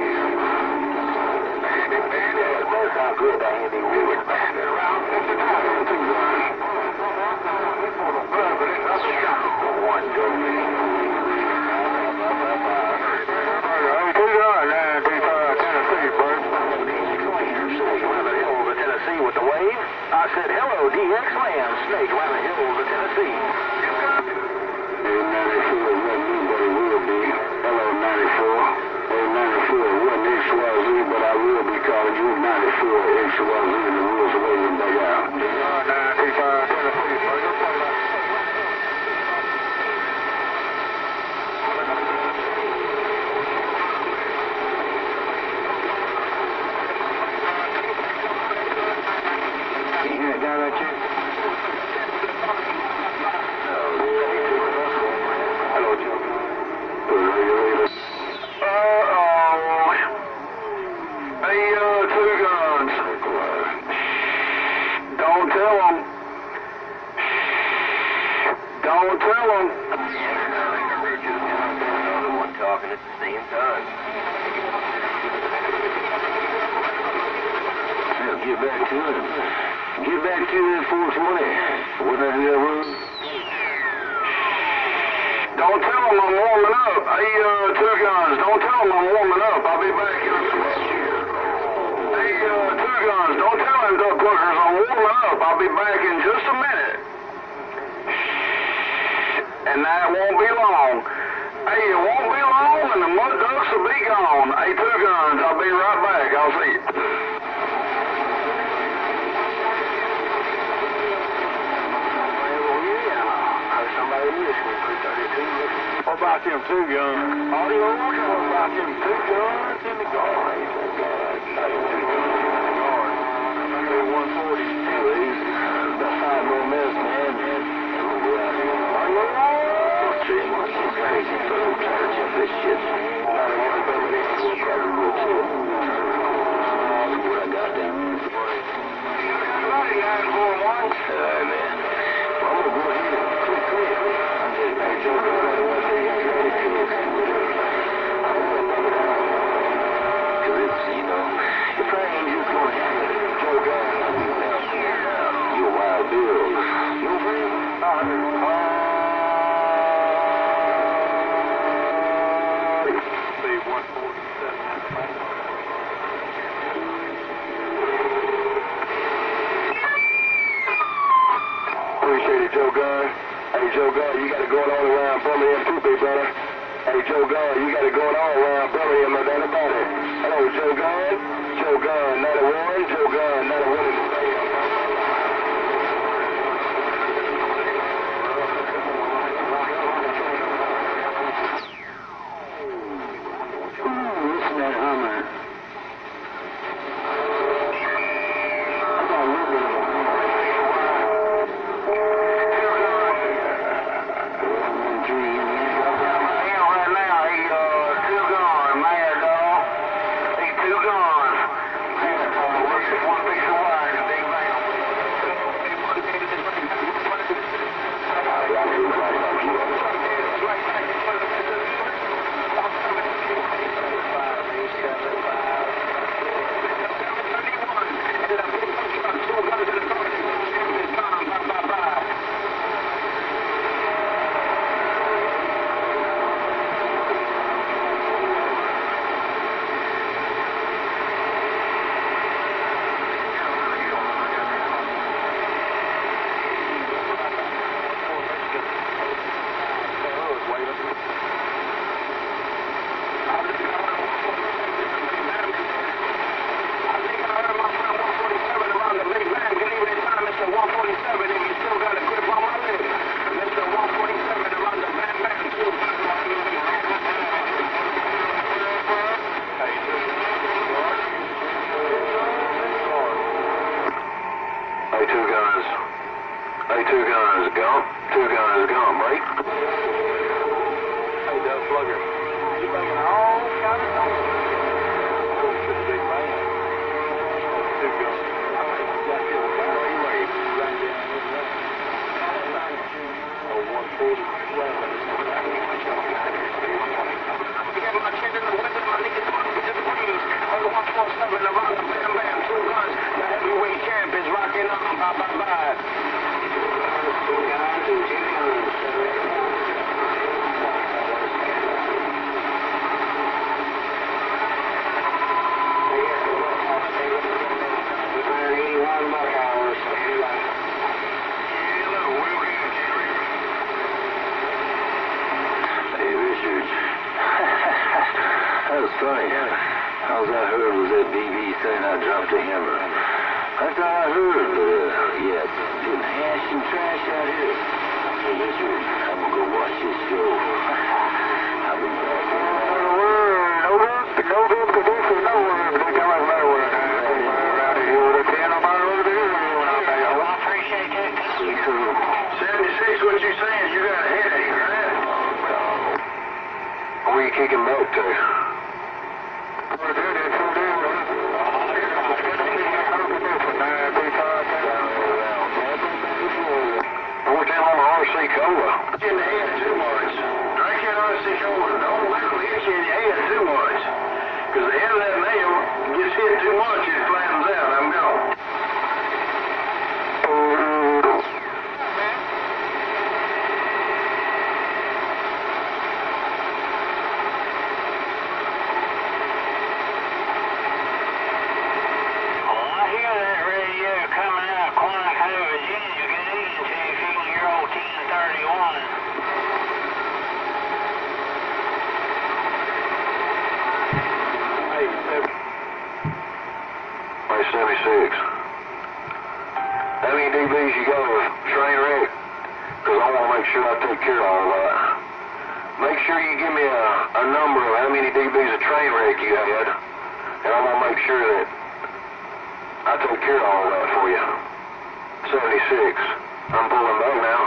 C: Bandit.
D: That's how good I am.
C: We was bandit around Cincinnati.
D: One George. With the wave, I said, hello, DX Lamb, Snake, around the hills of Tennessee. A94 wasn't me, but it will be. Hello, 94. A94 wasn't XYZ, but I will be calling you 94 XYZ, and the rules are waiting back out. 95 Tennessee, brother. Don't tell them.
A: Another one talking at the same time.
D: Yeah, get back to him. Get back to that 420. Wasn't that who that was? Don't tell them I'm warming up. Hey, Two Guns, don't tell them I'm warming up. I'll be back in a minute. Hey, Two Guns, don't tell them Duck Workers I'm warming up. I'll be back in just a minute. And that won't be long. Hey, it won't be long and the mud ducks will be gone. Hey, Two Guns, I'll be right back. I'll see you. What about them Two Guns? Audio, what about them Two Guns in the guard? 142, about 5 more minutes, man. And we'll go out here. Crazy for them trying to jump this shit. We'll probably go too. What I got down there. Alright, man. Well, I'm gonna go ahead and clear. I'm just back to because it's, if I ain't just going to Joe Gunn, you're Wild Bill. You know what I'm saying? Appreciate it, Joe Gunn. Hey, Joe Gunn, you got it going on around Birmingham too, big brother. Hey, Joe Gunn, you got it going on around Birmingham, my brother. Hello, Joe Gunn. Joe Gunn, 91. Joe Gunn, 91 in the stadium. Listen to that Hummer. One piece of wire, big bang.
A: slugger.
C: You're making all kind of noise.
A: Oh, it's a big man. Two guns.
C: Got your barrel wave right down in there.
A: Oh, 140.
C: You got my kid in the window, my niggas going to the breeze. On the 147, Nevada, bam, bam, 2 guns. The heavyweight champ is rocking on. Bye, bye, bye.
D: Hey, Richard. That was funny. All I heard was that BB saying I dropped a hammer. That's all I heard, but, yeah, it's getting hash and trash out here. Hey, Richard, I'm gonna go watch this show. I'll be back.
C: No good producer, no word. They come out of word. I appreciate that.
D: 76, what you saying? You got a headache, right? Where you kicking back to? RC Cola.
C: In the head too much. Drinking RC Cola. Don't literally hit you in the head too much. Because the head of that nail gets hit too much, it flattens out. I'm gone. I hear that radio coming out of Quantico, Virginia. Get easy to you if you can hear old 1031.
D: Hey, 76. How many DBs you got with train wreck? Because I want to make sure I take care of all that. Make sure you give me a number of how many DBs of train wreck you had, and I want to make sure that I take care of all that for you. 76. I'm pulling back now.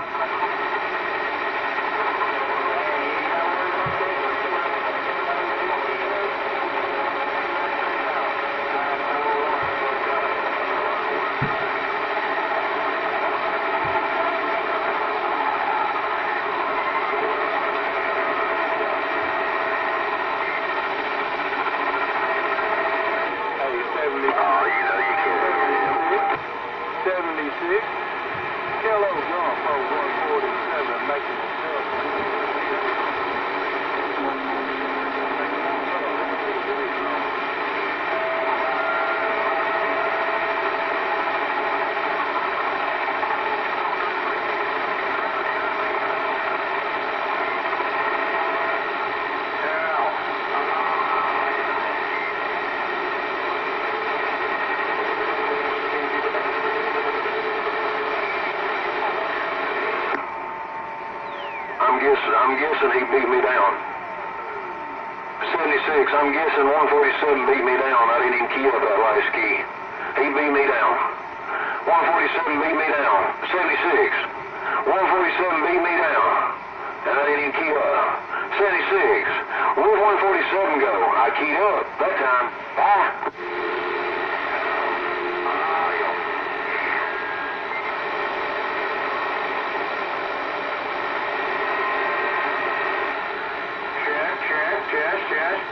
D: I'm guessing he beat me down. 76, I'm guessing 147 beat me down. I didn't even key up that last ski. He beat me down. 147 beat me down. 76. 147 beat me down. And I didn't even key up. 76. Where'd 147 go? I keyed up that time.
C: Check.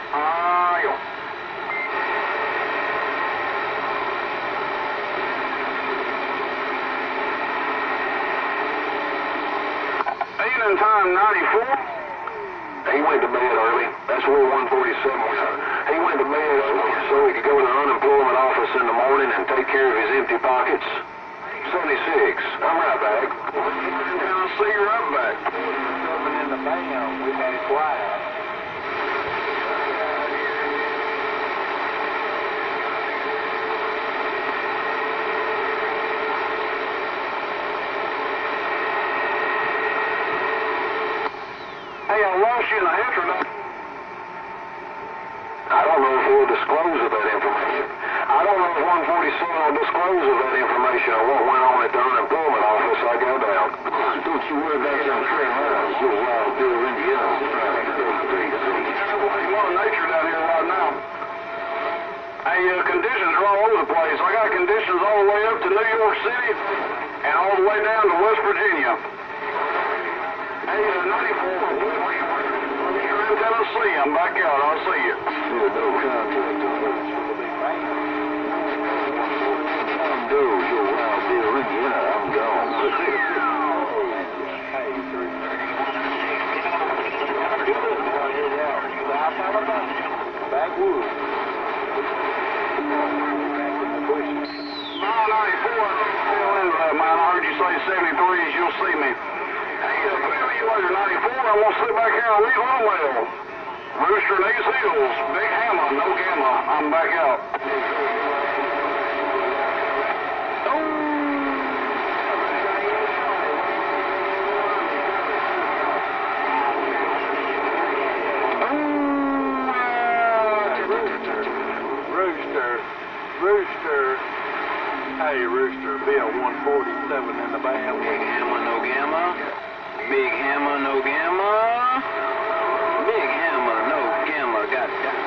C: Evening time 94.
D: He went to bed early. That's where 147 went. He went to bed so he could go to the unemployment office in the morning and take care of his empty pockets. 76. I'm right back.
C: I'll see you right back. Something in the band. We had it quiet. Hey, I lost you in the internet.
D: I don't know if he'll disclose of that information. I don't know if 147 will disclose of that information or what went on at the unemployment office I got down. Don't you worry about them trail lines. You'll wild Bill Indiana.
C: the place. I got conditions all the way up to New York City and all the way down to West Virginia. Hey, 94, you're in Tennessee. I'm back out. I'll see you.
D: Yeah, no contact. Those, your wild deal, Indiana, I'm gone. Backwoods.
C: 994, still into that, man. I heard you say 73s. You'll see me. Hey, clear me later, 94. I'm going to sit back here and read Romeo. Rooster in these hills. Big hammer, no gamma. I'm back out.
E: Rooster. Hey, Rooster, Bill 147 in the band.
A: Big hammer, no gamma. Big hammer, no gamma. Big hammer, no gamma. Got that.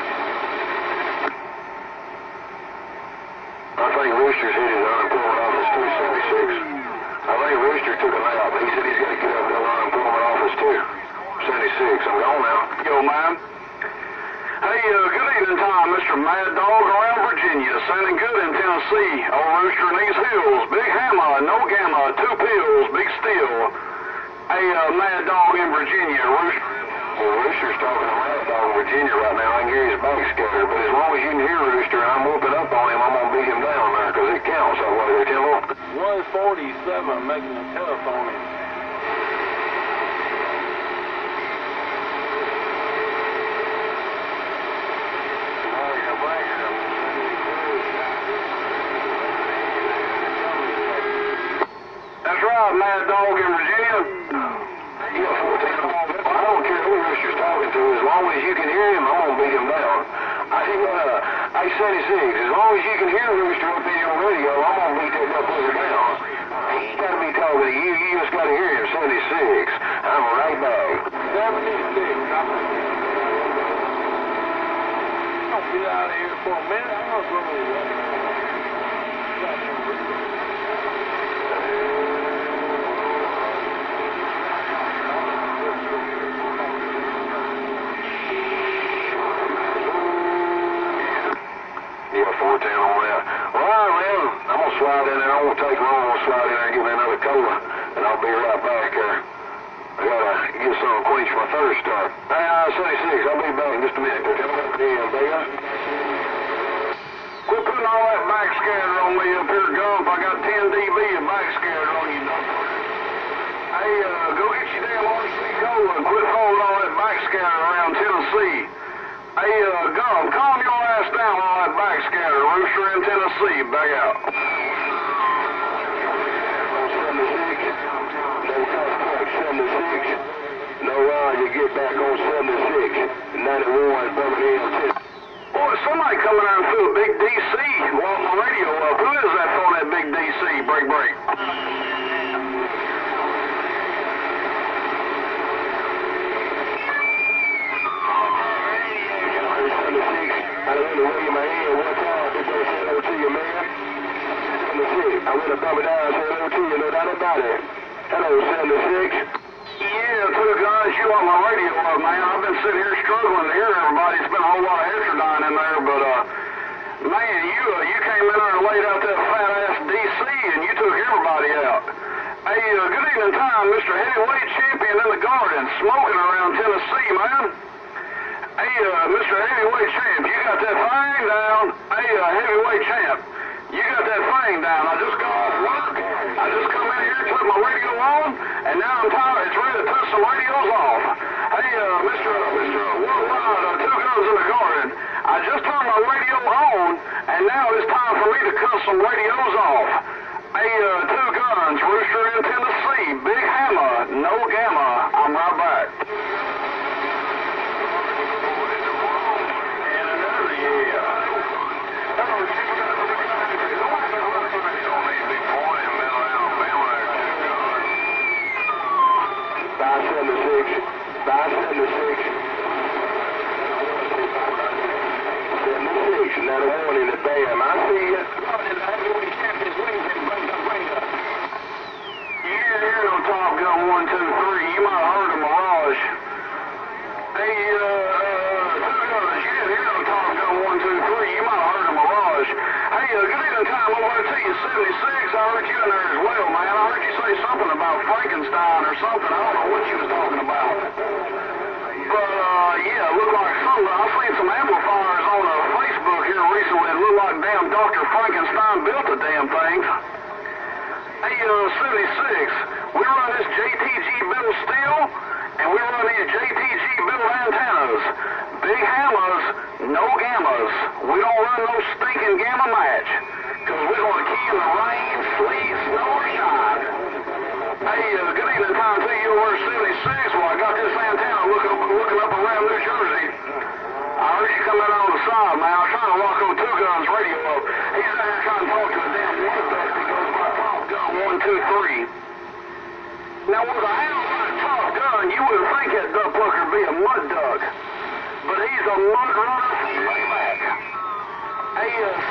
D: I think Rooster's hit his unemployment office 276. I think Rooster took a nap. He said he's got to get up to the unemployment office too. 76. I'm gone now.
C: Yo, man. Hey, good evening, Tom. Mr. Mad Dog around Virginia. Sounding good in Tennessee. Old Rooster in these hills. Big hammer, no gamma, 2 pills, big steel. Hey, Mad Dog in Virginia. Rooster.
D: Well, Rooster's talking to Mad Dog in Virginia right now. I can hear his back scattered, but as long as you can hear Rooster, I'm whooping up on him. I'm going to beat him down there because it counts. So what, there, Timbo?
E: 147 making a telephone in.
C: That's right, Mad Dog in Virginia.
D: Yeah, 14. I don't care who Rooster's talking to. As long as you can hear him, I'm going to beat him down. I 76. As long as you can hear Rooster up in your radio, I'm going to beat that motherfucker down. He got to be talking to you. You just got to hear him. 76. I'm right back.
E: 76. Don't get out of here for a minute. I'm going to go away.
D: Yeah, 410 on that. All right, man. I'm going to slide in there. I won't take long. I'm going to slide in there and give me another cola, and I'll be right back there. I got to get something quench my thirst. Hey, 76. I'll be back in just a minute. Yeah, baby.
C: Quit putting all that backscatter on me up here, Gump. I got 10 dB of backscatter on you, dog. Hey, go get your damn RC Cola and quit throwing all that backscatter around Tennessee. Hey, Gump, calm your ass down on that backscatter. Rooster in Tennessee, back out.
D: 76. No run, you get back on 76. 91, Birmingham.
C: Boy, somebody coming out through a big DC while my radio up. Who is that on that big DC? Break, break.
D: I don't know where in my head one time. Just want to say hello to you, man. 76. I went to bump it down and say hello to you. No doubt about it. Hello, 76.
C: Yeah, two guys, you on my radio up, man. I've been sitting here struggling to hear everybody. It's been a whole lot of heterodyne in there, but, man, you came in there and laid out that fat-ass DC, and you took everybody out. Hey, good evening, Tom. Mr. Heavyweight Champion in the Garden, smoking around Tennessee, man. Hey, Mr. Heavyweight Champ, you got that thing down. Hey, Heavyweight Champ, you got that thing down. I just got off work. I just come in here, took my radio on, and now I'm tired. It's ready to touch some radios off. Hey, Mr. Worldwide, Two Guns in the Garden, I just turned my radio on, and now it's time for me to cut some radios off. Hey, Two Guns, Rooster in Tennessee, Big Hammer, no gamma. I'm right back. And another, yeah.
D: 76, 76, 76, 91,
C: 91 in the dam. I see you.
D: Yeah, here on Top Gun 1, 2, 3. You might have heard of Mirage. Hey, two guns. Yeah, here on Top Gun 1, 2, 3. You might have heard of Mirage. Hey, good evening time over there to you, 76. I heard you in there as well, man. I heard you say something about Frankenstein or something. I don't know what you was talking about. But, yeah, it looked like something. I've seen some amplifiers on Facebook here recently. It looked like damn Dr. Frankenstein built the damn things. Hey, 76, we run this JTG built steel, and we run these JTG built antennas. Big hammers, no gammas. We don't run no stinking gamma match, because we're going to key in the rain, sleet, snow, or shine. Hey, good evening time to you over 76. Well, I got this antenna looking up around New Jersey. I heard you coming out on the side, man. I was trying to lock on Two Guns radio up. He's out here trying to talk to a damn mud duck that goes by Top Gun 1, 2, 3. Now, with a hound like Top Gun, you wouldn't think that duck plucker would be a mud duck. But he's a mud runner from way back. Hey,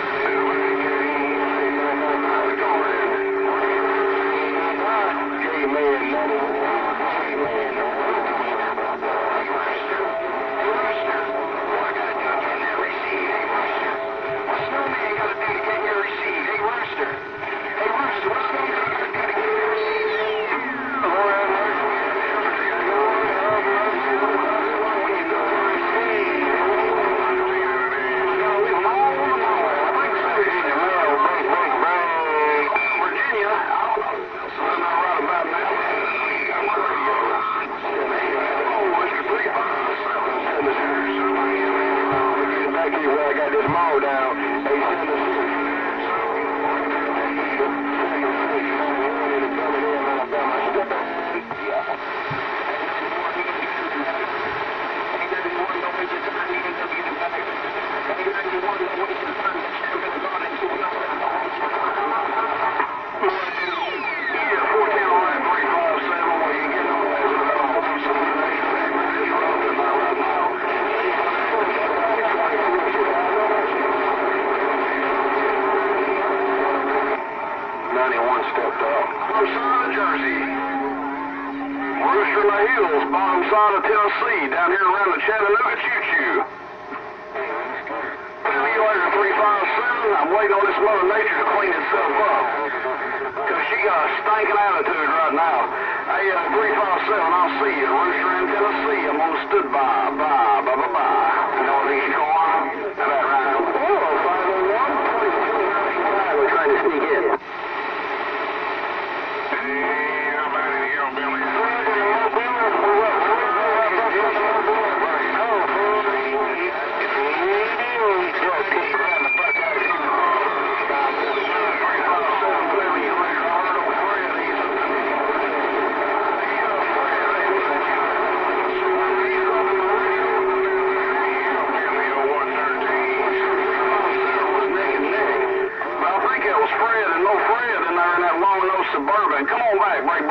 D: Rooster in the Hills, bottom side of Tennessee, down here around the Chattanooga Choo-Choo. Simulator 357, I'm waiting on this Mother Nature to clean itself up. Because she got a stinking attitude right now. Hey, 357, I'll see you. Rooster in Tennessee, I'm on stood by. Bye. Northeast corner. How about right now? Oh, 501. We're trying to sneak in. Suburban. Come on back. Break.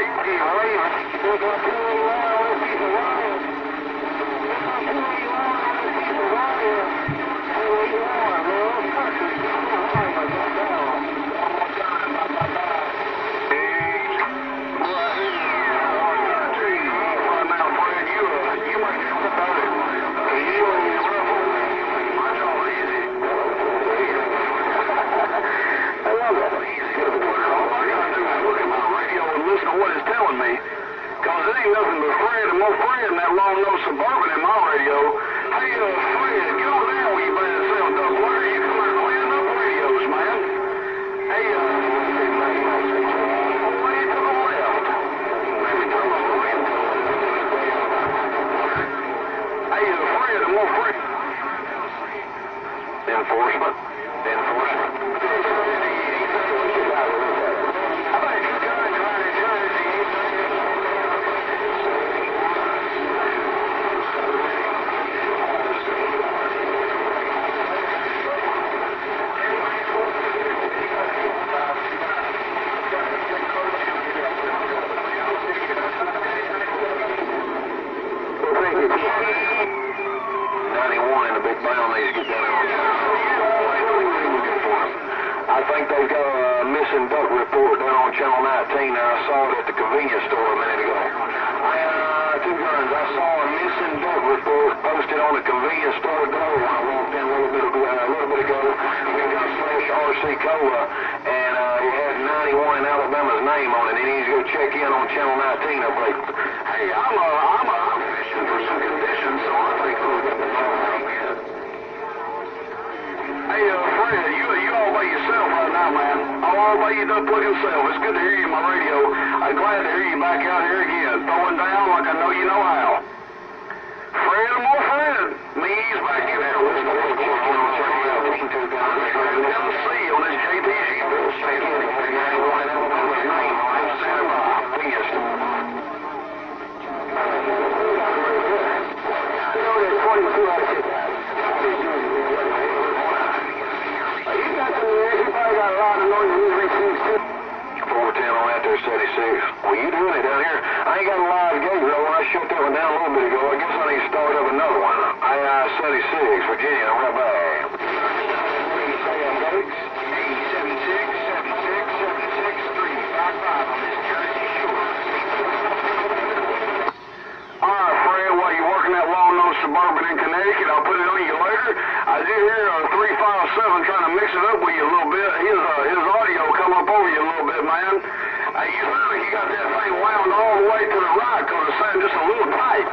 D: What it's telling me, because it ain't nothing but Fred and more Fred and that long-nosed Suburban in my radio. Hey, Fred, get over there where you bad self, Doug. Why are you coming out cleaning up radios, man? Hey, way to the left. Maybe to the right. Hey, Fred and more Fred. Enforcement. Well, thank you. 91 in the big brown, they get down there. think they've got a missing duck report down on Channel 19 there. I saw it at the convenience store a minute ago. Two guns. I saw a missing duck report posted on the convenience store door when I walked in a little bit ago. We got /RC Cola, and it had 91 in Alabama's name on it. He needs to go check in on Channel 19 up there. Hey, I'm fishing for some conditions, so I think we'll get the ball out here. Hey, Fred, you all by yourself right now, man. All by your duck plugging self. It's good to hear you on my radio. I'm glad to hear you back out here again, throwing down like I know you know how. Fred, more Fred. Me, he's back in there. Tennessee on this JPG. Well, you doing it down here? I ain't got a live gate, though. When I shut that one down a little bit ago, I guess I need to start up another one. I-76, Virginia, I'm right back. 76767676355 on this Jersey shore. All right, Fred, while you're working that long-nosed Suburban in Connecticut, I'll put it on you later. I did hear 357 trying to mix it up with you a little bit. His audio come up over you a little bit, man. You sound like you got that thing wound all the way to the right because it sounds just a little tight.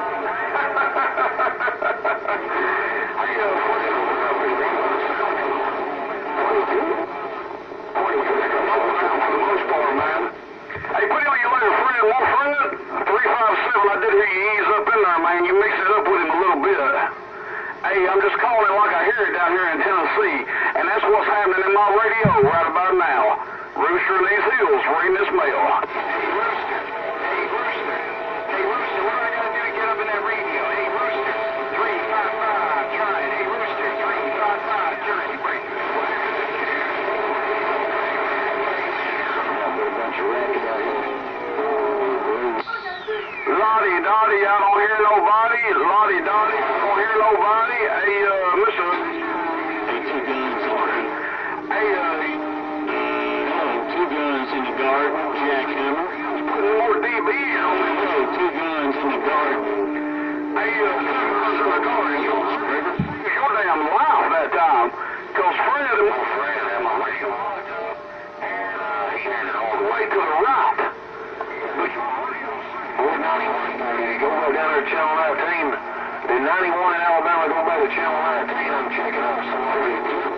D: Hey, put it on your later, Fred. More Fred? 357, I did hear you ease up in there, man. You mix it up with him a little bit. Hey, I'm just calling it like I hear it down here in Tennessee, and that's what's happening in my radio right about now. Rooster in these hills reading this mail. Hey, Rooster. Hey, Rooster, what do I got to do to get up in that radio? Hey, Rooster, 355, try it. Hey, Rooster, 355, try it. Break this way. Lottie-dottie, I don't hear nobody. Lottie-dottie, I don't hear nobody. Hey, Mr.
F: Hey, two guns on.
D: Hey,
F: Two guns in the garden, jackhammer.
D: putting more DBs on me.
F: Two guns in the garden.
D: Hey, two guns in the garden. You're damn loud that time. Because Fred had my radio locked up, and he had it all the way to the right. Boy, 91, go back down there to Channel 19. Did 91 in Alabama go back to Channel 19? I'm checking out somebody.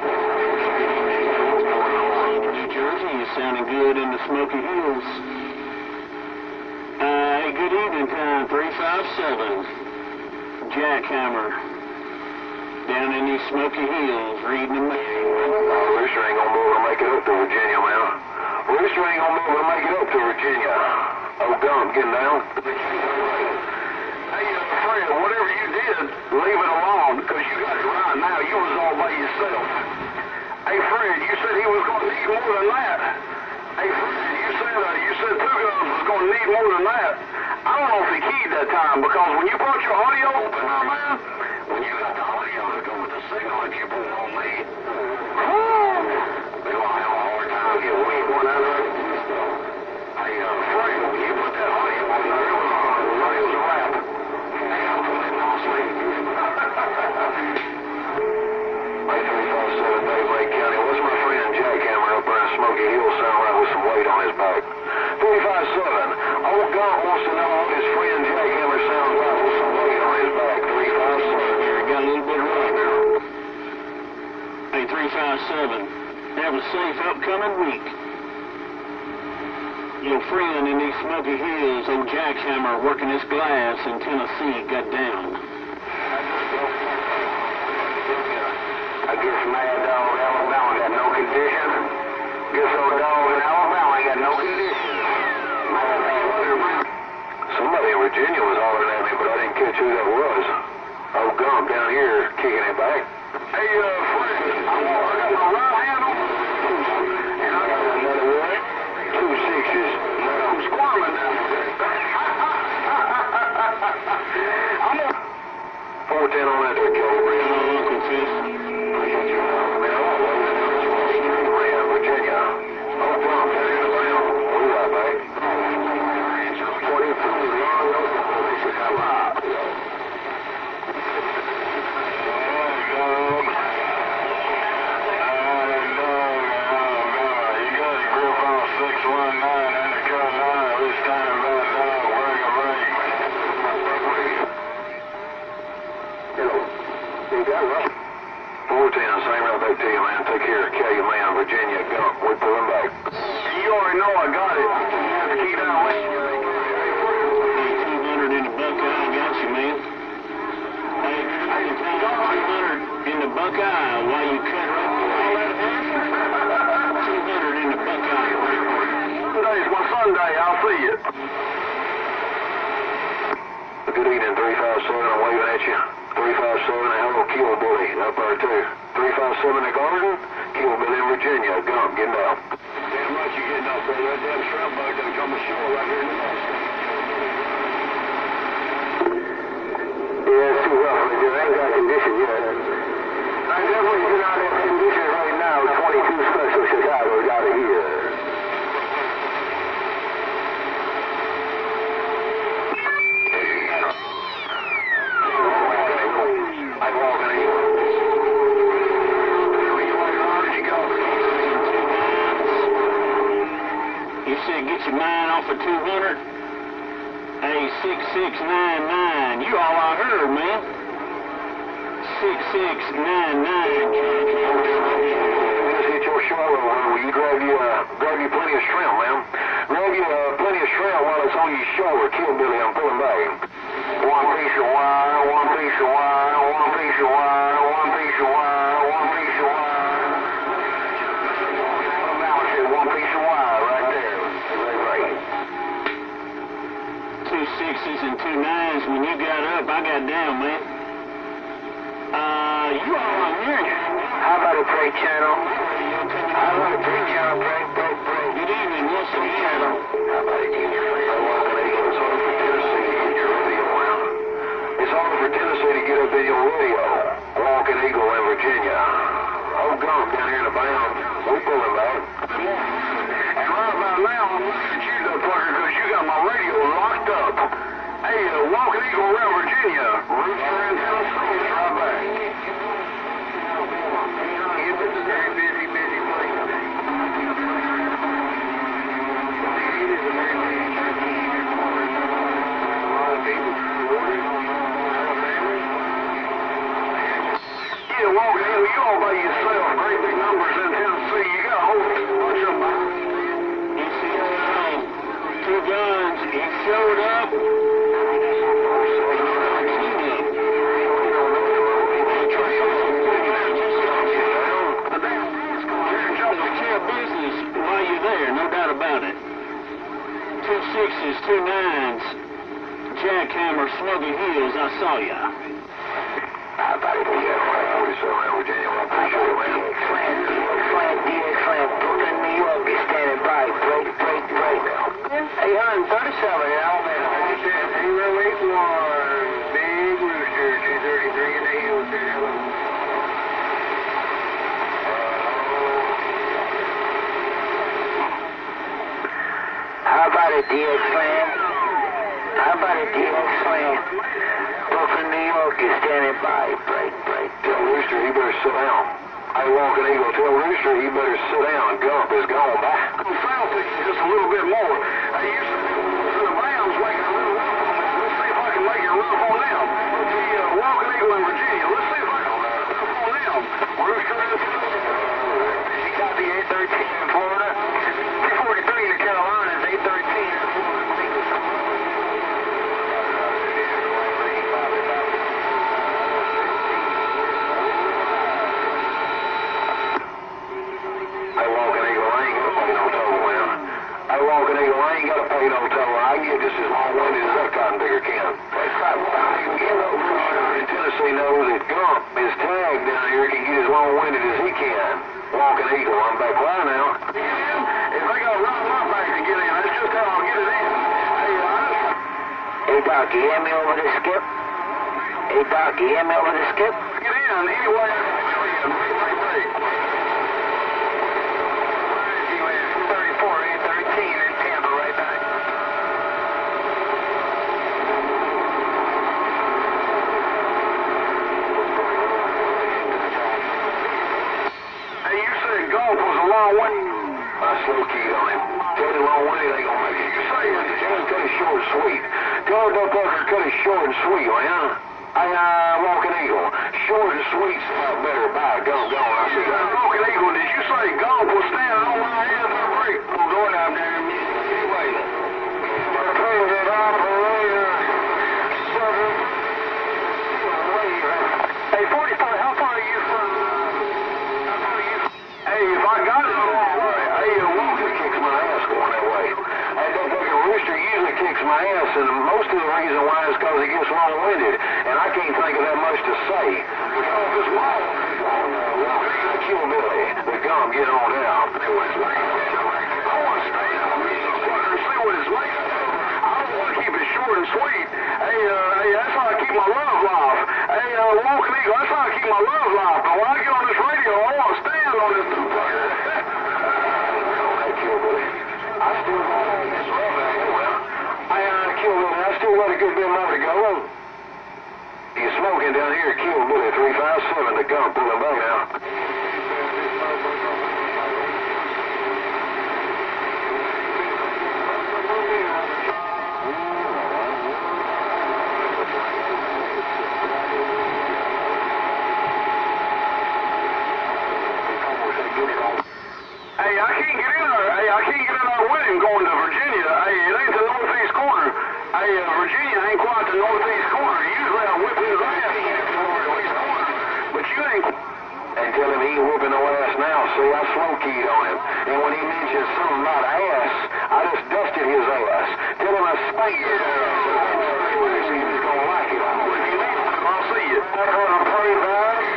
F: Jersey, you're sounding good in the Smoky Hills. Hey, good evening time, 357. Jackhammer. Down in these Smoky Hills, reading the mail.
D: Rooster ain't gonna be able to make it up to Virginia, man. Rooster ain't gonna be able to make it up to Virginia. Oh, Gump, getting down. Hey, Fred, whatever you did, leave it alone, because you got it right now. You was all by yourself. Hey, Fred, you said he was going to need more than that. Hey, Fred, you said two guns was going to need more than that. I don't know if he keyed that time, because when you brought your audio open now, man, when you got the audio to go with the signal that you put on me, they're going to have a hard time getting weak one another. Hey, Fred, when you put that audio on there, it was a wrap. Hey, I'm feeling no sleep. Hey, 357, Dave Lake County. What's my friend Jackhammer up there in Smoky Hill sound like with some weight on his back? 357, old Gump wants to know what his friend Jackhammer sounds like with some weight on his back. 357.
F: Here, got a little bit of rock now. Hey, 357, have a safe upcoming week. Your friend in these Smoky Hills, old Jackhammer, working his glass in Tennessee, got down.
D: I guess Mad Dog Alabama got no condition. Guess old dog in Alabama ain't got no condition. Somebody in Virginia was hollering at me, but I didn't catch who that was. Old Gump down here kicking it back. Hey, Fred, I got my right hand on and I got another one. 2 6s. I'm squirming now. I'm on 410 on that there, Kelly.
F: Uncle Fish.
D: Virginia. 410, same route back to you, man. Take care. Calumet, Virginia, Gump. We're pulling back.
C: You already know I got it. You have to keep that away.
F: 200 in the Buckeye, I got you, man. Hey, 200 in the Buckeye while you cut right there. 200 in the Buckeye.
C: Sunday's my Sunday. I'll see you.
D: Good evening, 357. I'm waving at you. 357, hello, Kill Billy up there too. 357 in Garden, Kill Billy in Virginia. Gump, getting down.
C: Damn right you getting up there. That damn shrimp bug done come ashore right here in the north.
D: Yeah, it's too rough right there. I ain't got condition yet.
C: I definitely do not have conditions right now.
D: 22 Special Chicago's out of here.
F: You said get your mind off of 200? Hey, 6699. You all I heard, man. 6699.
D: Just hit your shoulder, will you grab you plenty of shrimp, man? Grab you plenty of shrimp while it's on your shoulder. Kill Billy, I'm pulling back. One piece of wire, one piece of wire, one piece of wire, one piece of wire, one piece of wire. Now I said one piece of wire right there. Right.
F: 2 6s and 2 9s. When you got up, I got down, man. You all on here.
D: How about a break channel? How about a break channel? Break.
F: Good evening, once again.
D: How about a DJ? It's hard for Tennessee to get your radio out. It's hard for Tennessee to get up in your radio. Walking Eagle in Virginia. Oh, Gump down here in the bound. We pulling back.
C: And right about now, I'm looking at you, though, Parker, because you got my radio locked up. Hey, Walking Eagle around Virginia. Rooster in Tennessee is right back. It's a very busy place. It is a very busy place. A lot of people. Yeah, Walking Eagle, you all by yourself. Great big numbers in Tennessee. You got a whole bunch of them.
F: You see, 2 guns. He showed up. Business while you're there, no doubt about it. 2 6s, 2 9s, jackhammer, Smoky Hills, I saw ya.
D: How about it? Virginia, I appreciate it, man.
C: DX-Slam, Brooklyn, New York is standing by. Break. 837 in Alabama. 081, Big Rooster, 233 in the hills there. How about a DX-Slam? Brooklyn, New York is standing by. Break.
D: Tell Rooster he better sit down. Hey, Walking Eagle, tell Rooster he better sit down. Gump is gone back.
C: Foul picking just a little bit more. Hey, you said the Rams making a little rough on them. Let's see if I can make it rough on them. The Walking Eagle in Virginia. Let's see if I can make it rough on them. Rooster is... She got the 813 in Florida. 243 in the Carolinas. 813.
D: Walking Eagle, I ain't got to pay no toll. I can get just as long-winded as that cotton picker can. Tennessee knows that Gump, his tag down here, can get as long-winded as he can. Walking Eagle, I'm back right now.
C: If I got to run my back to get in, that's just how I'll get it in.
D: Hey, Doc, you hear me over the skip?
C: Get in anyway. Golf was a long way.
D: I slow keyed on him. Tell him long way, they gonna make it. You say just cut it short and sweet. Tell that fucker cut it short and sweet, man. Hey, Walking Eagle. Short and sweet's better. Bye. Gump, gone. I see that.
C: Walking Eagle, did you say Gump was standing on my head for a break? I'm going out there and anyway. Hey, 44, how far are you from, Hey, if I got it the wrong way, hey,
D: Walker kicks my ass going that way. Hey, that fucking Rooster usually kicks my ass, and most of the reason why is because he gets long-winded, and I can't think of that much to say. Because it's long. Kill Billy, the Gump, get on down.
C: I want to stay down and see what it's like. I don't want to keep it short and sweet. Hey, that's how I keep my love life. Hey, Walking Eagle, that's how I keep my love life. But when I get on this radio, I want to stand on this.
D: Okay, Kill Billy. I still got this Kill Billy, I still got a good bit more to go. You smoking down here, Kill Billy, 357, the Gump, pulling back now.
C: Hey, I can't get in there. Hey, I can't get in there with him going to Virginia. Hey, it ain't the northeast corner. Hey, Virginia ain't quite the northeast corner. Usually I whip his ass to get to the northeast corner. But you ain't.
D: And tell him he ain't whooping no ass now. See, I slow-keyed on him. And when he mentioned something about ass, I just dusted his ass. Tell him I spanked his ass. See if he's gonna like it.
C: If you need to, I'll see you.
D: I'm praying about it.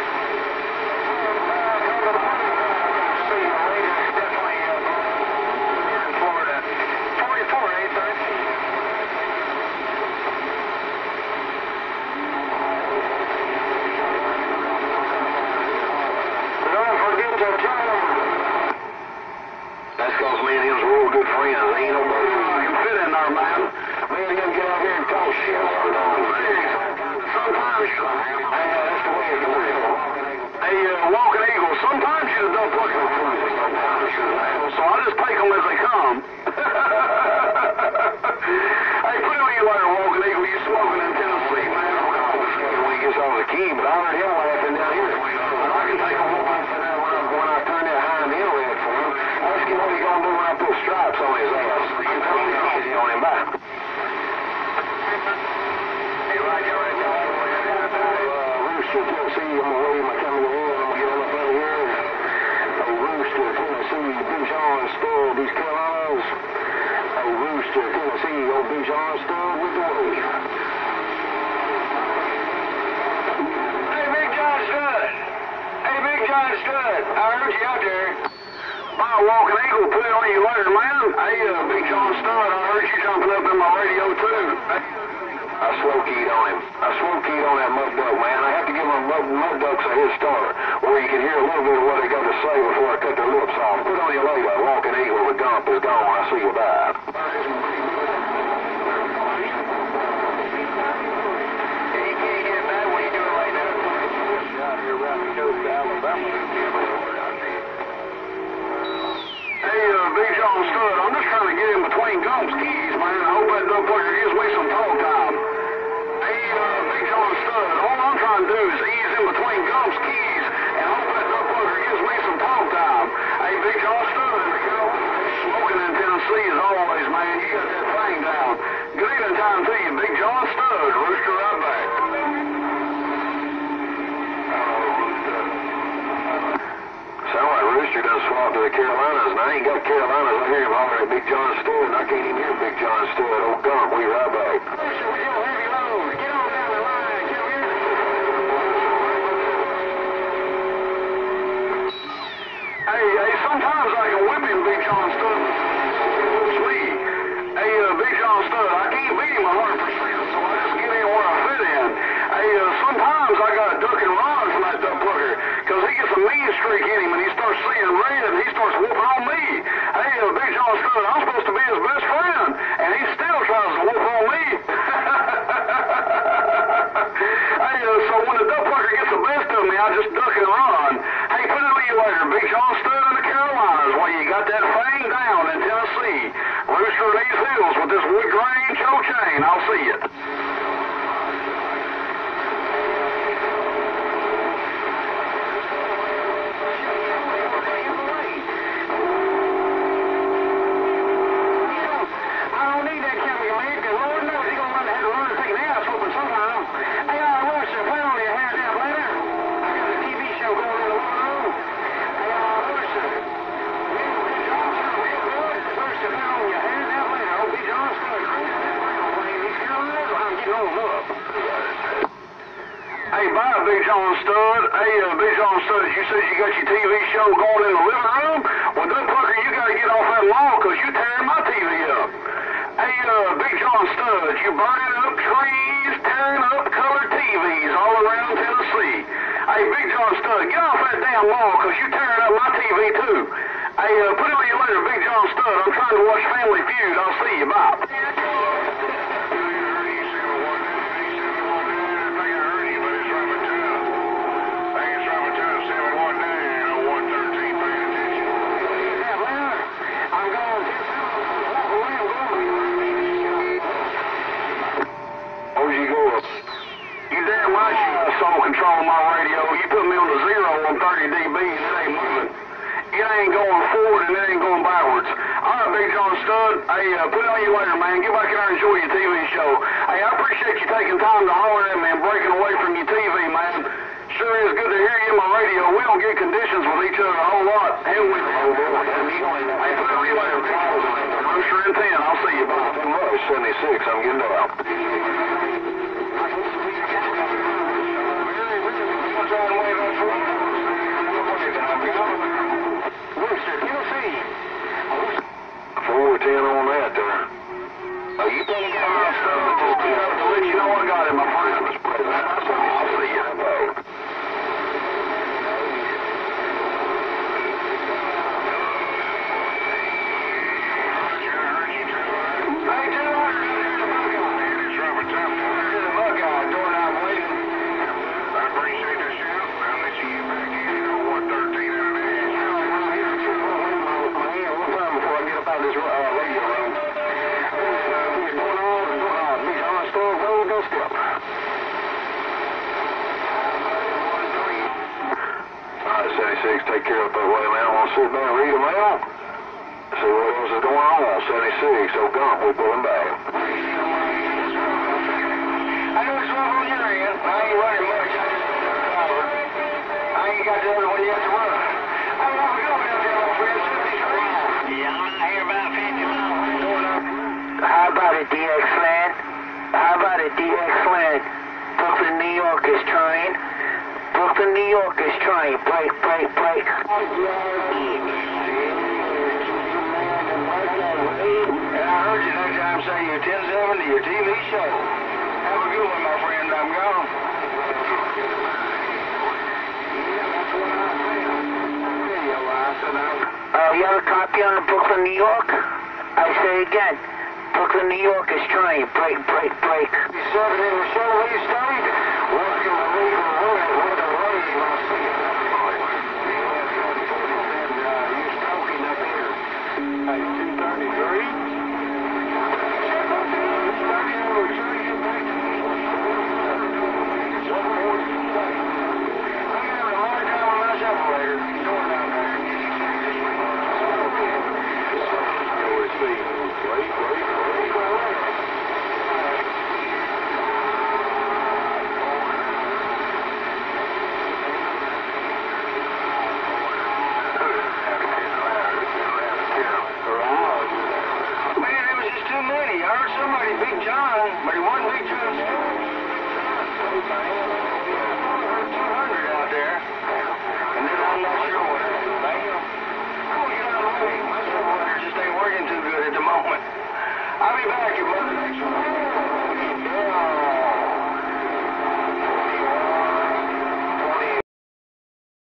D: That's because me and him's real good friends. Ain't nobody can fit in there, man. Me and him get out here and talk shit.
C: Sometimes you...
D: That's the way it goes.
C: Hey, Walking Eagle, sometimes you don't look at them. So I just take them as they come. Hey, put it on you later, Walking Eagle. You smoking in Tennessee, man.
D: When he gets on the key, but I heard him laughing down here.
C: I can take them
D: When I turn that high and inlet for him, ask him what he's going to do when I put stripes on his ass. I'm taking it easy on him back. Rooster, Tennessee, I'm going to wave my camera here, and I'm going to get on up out of here. Rooster, Tennessee, Big John Stud, these Carolinas. Rooster, Tennessee, old Big John Stud with the wave.
C: Hey, Big John Stud. Hey, Big John Stud. I heard you out there. My Walking Eagle, put it on you later, man. Hey, Big John Stud, I heard you jumping up in my radio, too.
D: I slow-keyed on him. I slow-keyed on that mud duck, man. I have to give my mud ducks a head start, where you can hear a little bit of what they got to say before I cut their lips off. Put on you later. Walking Eagle, the Gump is gone. I see you bye.
C: Hey, Big John Stud, I'm just trying to get in between Gump's keys, man. I hope that dumb fucker gives me some talk time. Hey, Big John Stud, all I'm trying to do is ease in between Gump's keys and hope that dumb fucker gives me some talk time. Hey, Big John Stud, smoking in Tennessee as always, man. You got that thing down. Good evening time to you, Big John Stud. Rooster right back.
D: Sound like Rooster done swapped to the Carolinas, and I ain't got Carolinas. I hear him hollering at Big John Stewart, and I can't even hear Big John Stewart. Old Gump, we right back.
C: Rooster, we don't heavy load. Get on down the line. Get over here. Hey, sometimes I can whip him, Big John Stud. Sweet. Hey, Big John Stud, I can't beat him 100%, so I just get in where I fit in. Hey, sometimes I got to duck and run from that duck fucker, because he gets a mean streak in him, and he starts seeing red, and he starts whooping on me. Hey, Big John Stud, I'm supposed to be his best friend, and he still tries to whoop on me.
D: Hey, bye, Big John Stud. Hey, Big John Stud, you said you got your TV show going in the living room? Well, Doug Pucker, you got to get off that lawn because you're tearing my TV up. Hey, Big John Stud, you burning up trees, tearing up colored TVs all around Tennessee. Hey, Big John Stud, get off that damn lawn because you're tearing up my TV too. Hey, put it on you later, Big John Stud. I'm trying to watch Family Feud. I'll see you. Bye. Control my radio. You put me on the 0 on 30 dB and it ain't moving. It ain't going forward and it ain't going backwards. All right, Big John Stud. Hey, put it on you later, man. Get back in there and enjoy your TV show. Hey, I appreciate you taking time to holler at me and breaking away from your TV, man. Sure is good to hear you in my radio. We don't get conditions with each other a whole lot. Hell with you. Hey, put it on you later, Big John. Rooster in 10. I'll see you. Bye. 76. I'm getting out. Rooster, Tennessee. 410 on that there. Oh, you better get my stuff to let you know I got it, my friend. I'll see you. Hey, Taylor. It's Robert Thompson. The Buckeye, door down waiting. I appreciate the shout. I'll let you get back in. 113 out of there. One time before I get up out of this radio room. What's going on? Big John Stud, roll, go step. Alright, 76, take care of it that way, man. I want to sit down and read them out. See what else is going on. 76, oh, gump, we're pulling back. I know it's rough on your end. I ain't running much. I just covered. I ain't got the other one yet to run. I'm not going out there, my friend. Yeah, I'm out here about 50 miles. How about it, DX Land? How about it, DX Land? Brooklyn, New York is trying. Brooklyn, New York is trying. Break, break, break. And I heard you that time say your 1070, your TV show. Have a good one, my friend. I'm gone. You have a copy on the Brooklyn, New York? I say again, Brooklyn, New York is trying. Break, break, break. 7 in the Chevrolet State. Working the lead and with the rain. I'll see you. You stroking up here. Hey, 233. Big John, but he wasn't Big John. 200 out there. And then I'm not sure what it is. Oh, get out of the way. My subwoofer just ain't working too good at the moment. I'll be back, you brother.